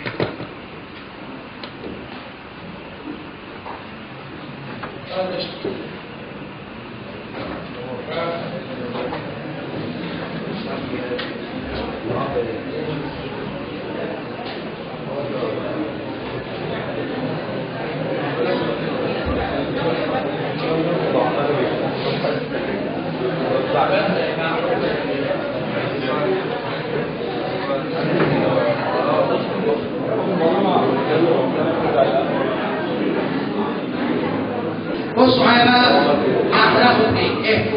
بصوا معايا بقى هناخد ايه؟ ايه؟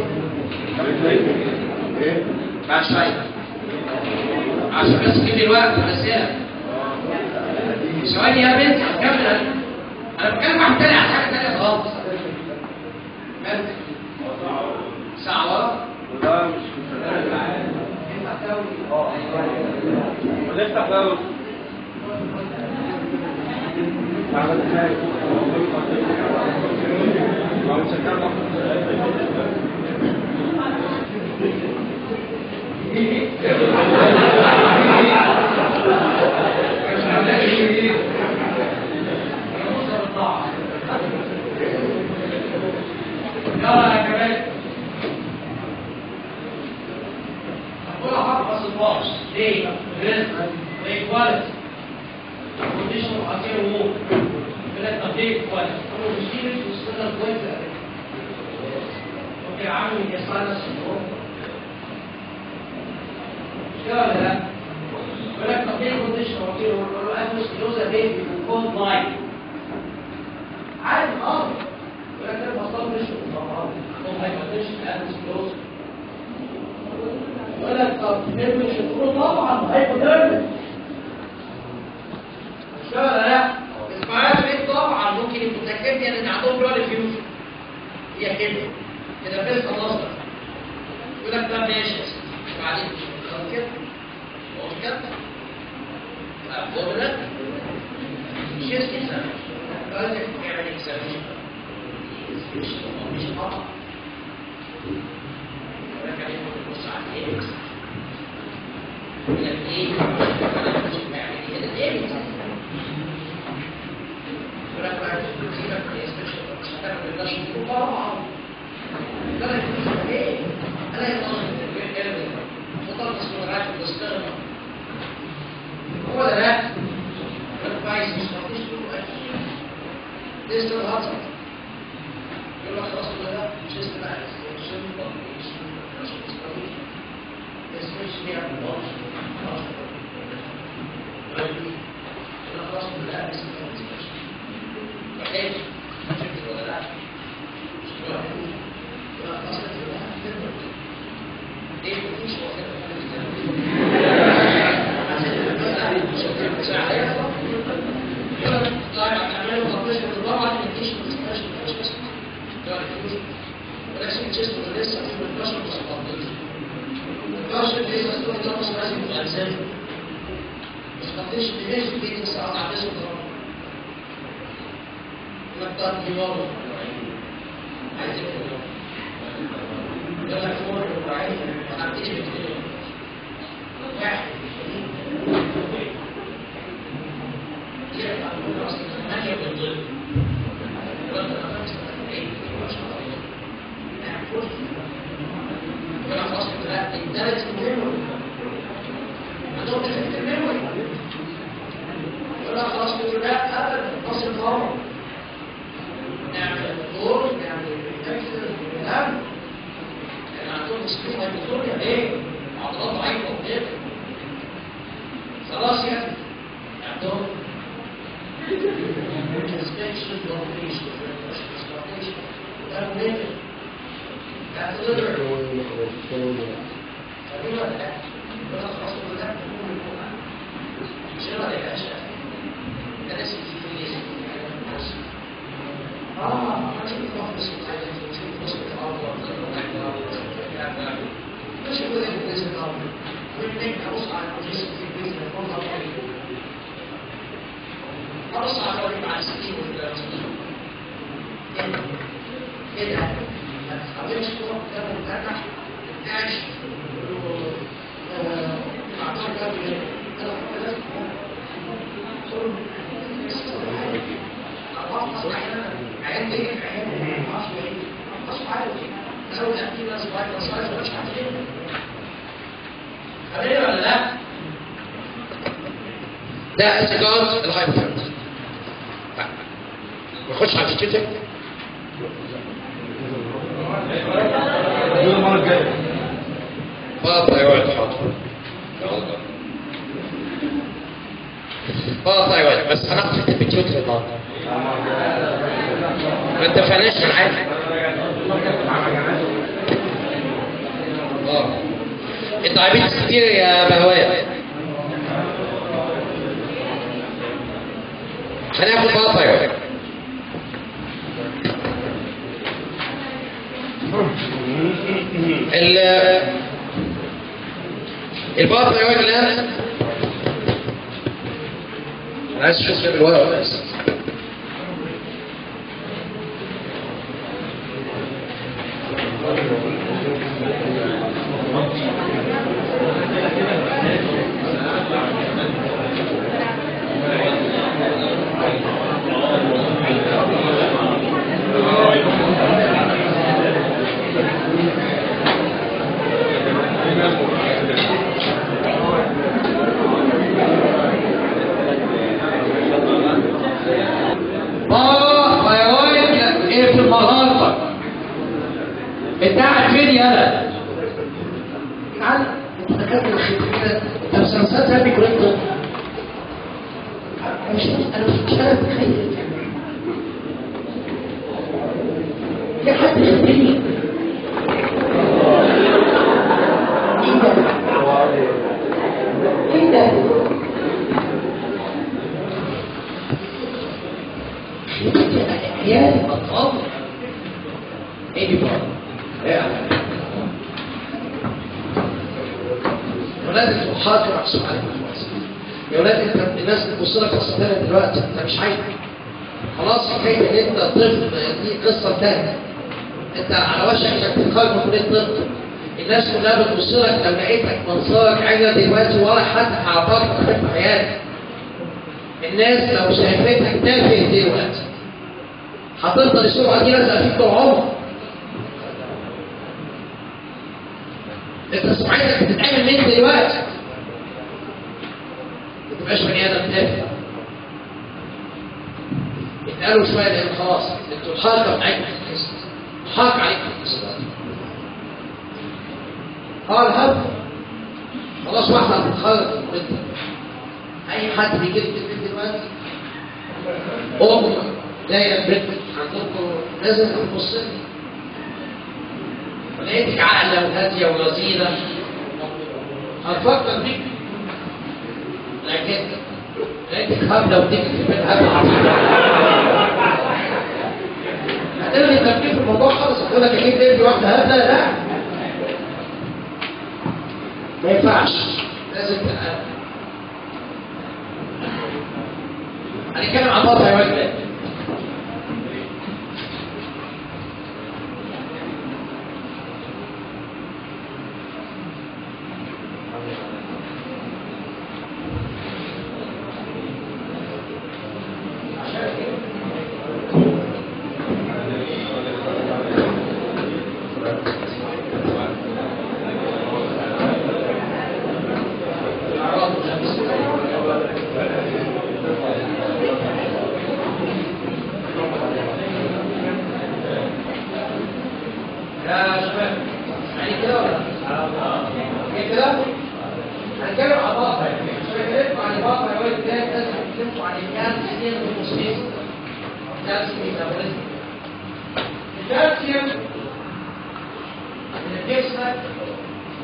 بعد شويه عشان بس تجيب لي الوقت والرساله. ثواني يا بنت هكمل انا. انا بتكلم عن تاني على حاجه تانيه خالص. ساعه ورا؟ لا مش ونفتح بقى يلا يا كمان هقول هحفظ الباص ليه؟ رزق وايكواليتي كونديشن وحاطين ومو ثلاث تطبيق كويس هو مش كده وصلنا كويس ممكن عامل يسمع نفس الامور مش كده ولا لا؟ يقول لك تطبيق كونديشن وحاطين ومو له اسمه سكلوزا بيبي وكود لاين عادي اه يقول لك ده بسيط مش مصطلحات هو هايبرتنشن ادم سكلوزا يقول لك طب نرمي شكله طبعا هايبوثيرميك مش كده ولا لا؟ اسمعوا ايه طبعا ممكن يبقوا متاكدين ان عندهم بلاد فيوجن هي كده كده بس خلاص يقول لك ده ماشي وبعدين خلاص كده خلاص كده ابدومينال شيست اكزامينشن لازم نعمل اكزامينشن مش طبعا ولكن نبص على الاكس يقول لك ايه يعني الايه ولكن بعد كده يستشعر مش هتعمل بالنشط طبعا لا لا يكون ايه انا يتواصل بالكلام فطرت اسمه الاستغنى هو ده لا كويس مش هتعطيش له اكيد لسه الهضم يقول لك خلاص ولا لا مش لسه بقى مش مش مش بيعمل خلاص خلاص ولا لا بس ليش؟ شفت ولا لا؟ ليه مفيش مكتب يوم عايز يقول يلا فور وعايز هتيجي بكده واحد يرفع الراس ثمانية بالظل ولا خمسة ايه ما شاء الله نعم ولا خلاص لا الدرجة المهمة عندهم تفكير المهمة ولا خلاص تقول لا ابدا نص الفرق نعمل الدور نعمل التكسر الكلام يعني عندهم مسكين هيبوتونيا ليه؟ عضلات ضعيفة وكده خلاص يعني عندهم suspension blockation suspension ده مهم ده تقدر لا؟ يقول لك خلاص كل ده شنو ولا لا شنو؟ ده ناس في الجيش اه عشان يخلص مش يقول لك الجيش الأول ويبنيك أبص على الجيش في الجيش الأول أبص على الراجل مع السكين والثلاثين إيه ده؟ ما تحاولش تروح كده وترجع تعيش أعتقد كده كده عيان تيجي عيان ما اعرفش ايه اصلا عارف لو تأتي ناس بعد الصلاه مش هتجي خبرني ولا لا؟ ده انسجام الهايبوثيرمز. نخش على الفيتشر المره الجايه باراثايرويد حاضر يلا باراثايرويد بس هناخد في البيتيوتري النهارده ما اتفقناش من حاجه. اه الدايابيتس كتير يا بهواية. هناخد باراثايرويد. ال الباراثايرويد الان انا عايز اشوف شكل الورقه بس. بتاعت فين يالا؟ تعال انت دكاتره كده طب سمسات هابي كوريكتور انا مش انا مش قادر اتخيل في حد يخدمني ايه ده؟ ايه ده؟ عيال اطفال ايه دي بقى؟ يا ولاد الفحاط محسوب عليك خلاص. يا ولاد انت الناس بتبص لك قصه ثانيه دلوقتي انت مش عايز خلاص حكايه ان انت طفل دي قصه ثانيه. انت على وشك انك تتخرج من كليه الطب. الناس كلها بتبص لك لو لقيتك منظرك عينه دلوقتي ولا حد هيعبرك في حياتك. الناس لو شايفتك تافه دلوقتي هتفضل السرعه دي لازقه فيك طول عمرك. انت سمعتك بتتعمل من دلوقتي ما تبقاش بني ادم تافه. اتقالوا شويه لان خلاص انتوا الحركه بتاعتكم بتتكسر الحركه عليكم بتتكسر. اه الهب خلاص واحده هتتخرج من اي حد بيجي لك دلوقتي ام جايه البيت عندكم لازم تبص لي لقيتك عاقله وهاديه ولذيذه هتفكر بيك. لكن لقيتك هبله وتيجي في البيت هبله عظيمه هتلغي التفكير في الموضوع خالص. هتقول لك اجيب ابني واحده هبله؟ لا ما ينفعش لازم تبقى. هنتكلم عن موضوع حيوان تاني.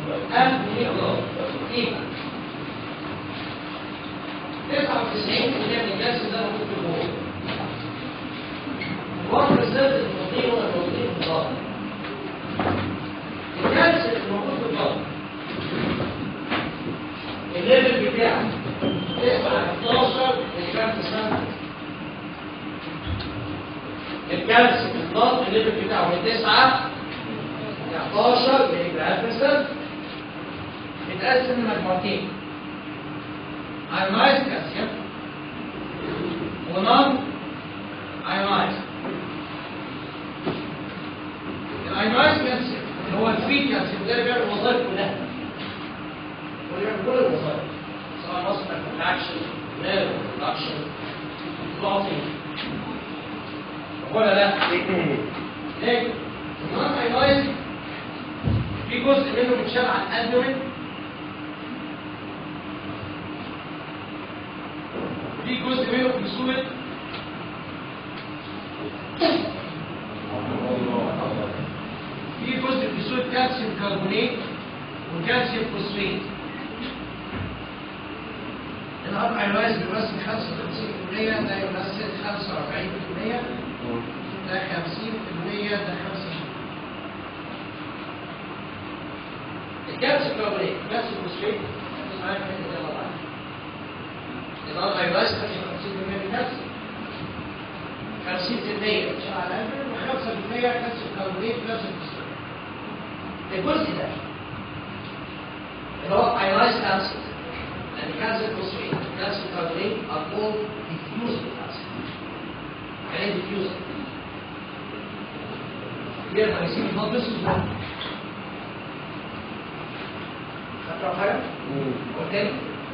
ألف ملغرام يبقى تسعة وتسعين بالمية من الكالسيوم ده موجود في الجول. واحد ريسيرش البروتين هو البروتين في الضغط. الكالسيوم الموجود في الضغط الليفل بتاعه تسعة حداشر ملغ في السنة. الكالسيوم في الضغط الليفل بتاعه من تسعة ل حداشر ملغ في السنة. بيتقسم لمجموعتين: ايونايز كالسيوم ونون ايونايز. الايونايز كالسيوم اللي هو الفري كالسيوم ده اللي بيعمل الوظائف كلها، هو اللي بيعمل كل الوظائف سواء مصنع كونتراكشن نيرف برودكشن بلوتنج ولا لا. لكن النون ايونايز في جزء منه بيتشال على الابدومين، في جزء منه في صورة في جزء في صورة كالسيوم كربونات وكالسيوم فوسفات. الأربع ايونايز بيمثل خمسة وخمسين بالمية، ده يمثل خمسة وأربعين بالمية، ده خمسين بالمية، ده خمسة بالمية. الكالسيوم كربونات كالسيوم فوسفات اسمها كده ده طبعا. الأربع ايونايز خمسين بالمية من الكالسيوم، خمسين بالمية بتشال على الأبدومين، وخمسة بالمية كالسيوم كربونات كالسيوم فوسفات. الجزء ده اللي هو ايونايز كالسيوم، لأن كالسيوم فوسفات والكالسيوم كربونات are called diffusable calcium. يعني ايه diffusable؟ يقدر يسيب البلد بسهولة. فاكرة حاجة؟ أو تاني؟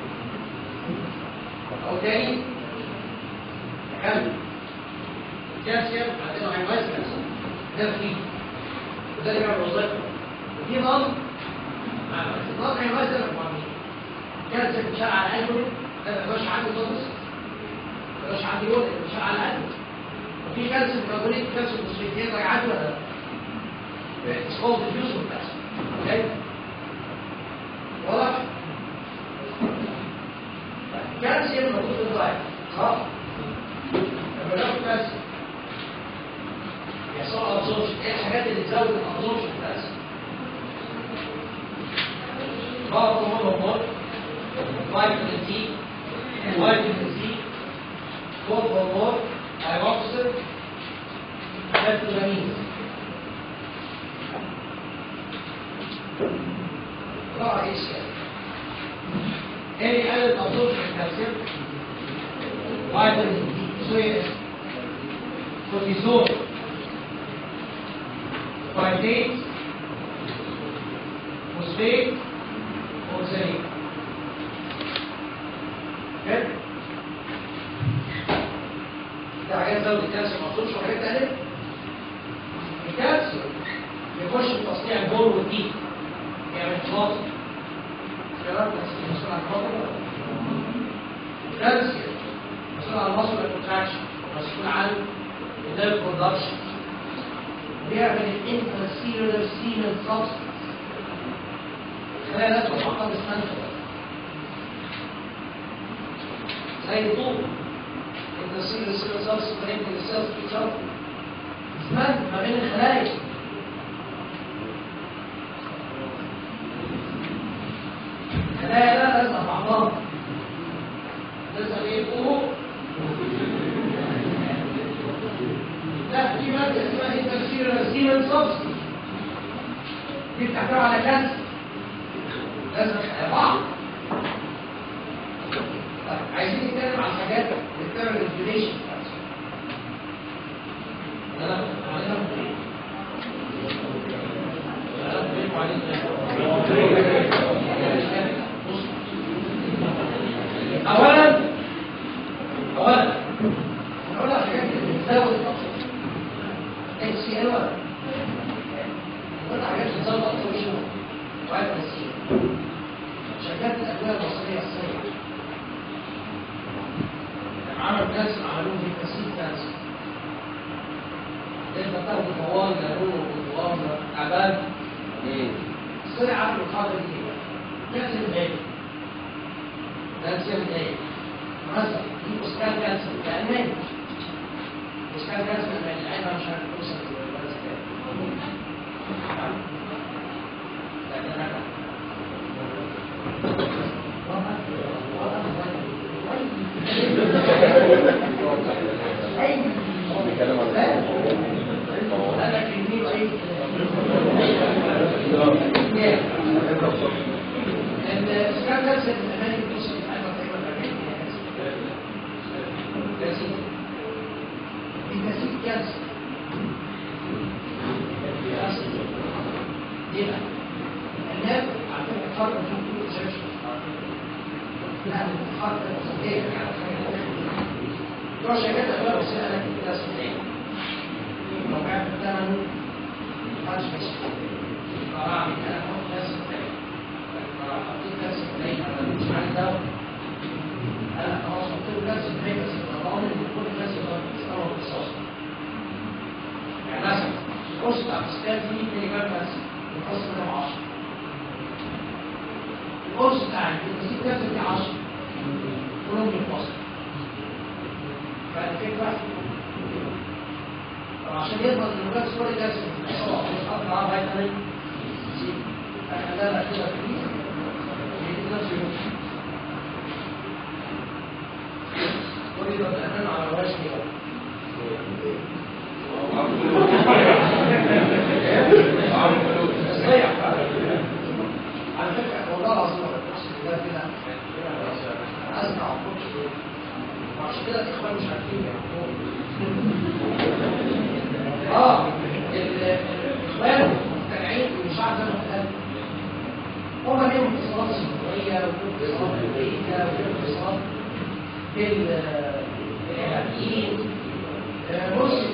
أو تاني؟ كمل. الكالسيوم عندنا ايونايز كالسيوم ده فيه وده اللي بيعمل وظيفة. وفي نظام نظام ايونايز ده مجموعتين: كالسيوم بيتشال على الألبومين، ده ما يبقاش عنده توكس، ما يبقاش عنده يود، بيتشال على الألبومين. وفي كالسيوم كربونات كالسيوم فوسفات يقدر يعدي ولا لا؟ It's called diffusable calcium. Okay؟ واضح؟ الكالسيوم موجود في الدايت، صح؟ لما ناخد كالسيوم يحصل ابزوربشن. ايه الحاجات اللي تزود الابزوربشن الكالسيوم؟ بعض الهرمونات، فيتامين دي، فيتامين سي، كود هرمون، ايروكسين، كالسيوم. طبعا ايش يعني؟ ايه يقلل الابزوربشن الكالسيوم؟ فيتامين دي، سويا، كورتيزول، فايتات، فوسفات، اوكسالين. حلو؟ ده حاجات تزود الكالسيوم ما تقصدش وحاجات تقلل. الكالسيوم يخش في تصنيع البول والدي، يعمل خاطر. الكلام ده مسؤول عن الخاطر. الكالسيوم مسؤول عن المصل والكونتراكشن، مسؤول عن النيرف برودكشن، بيعمل الانترسيلولر سيمنت سبستانس. خلايا لا تتعقد السنتر زي الطوب. الانترسيلولر سيمنت سبستانس كونكت السيلز تو ايتش اسمنت ما بين الخلايا. الخلايا لا لازم بعضها، لازم يبقوا لا في مادة اسمها انترسيلولر سيمنت سبستانس دي بتحتوي على كالسيوم، لازم نخليها بعض. طيب عايزين نتكلم عن حاجات بتعمل ريجوليشن كالسيوم. انا عندنا ايه؟ انا بقول عليه اولا اولا نقول لك حاجات بتزود الابسوربشن. اتش سي ال ولا كل حاجات بتزود الابسوربشن وفيتامين سي. شركات الادويه المصريه الصينيه لما عملوا كالسيوم عملوه فيتامين كالسيوم. انت بتاخد طوال يقولوا طوال تعبان طلع عقل الحاضر دي كانسر الغالي كانسر الغالي مثلا دي مسكان كانسر الألماني مسكان كانسر الألماني العين مش عارف توصل للكانسر بص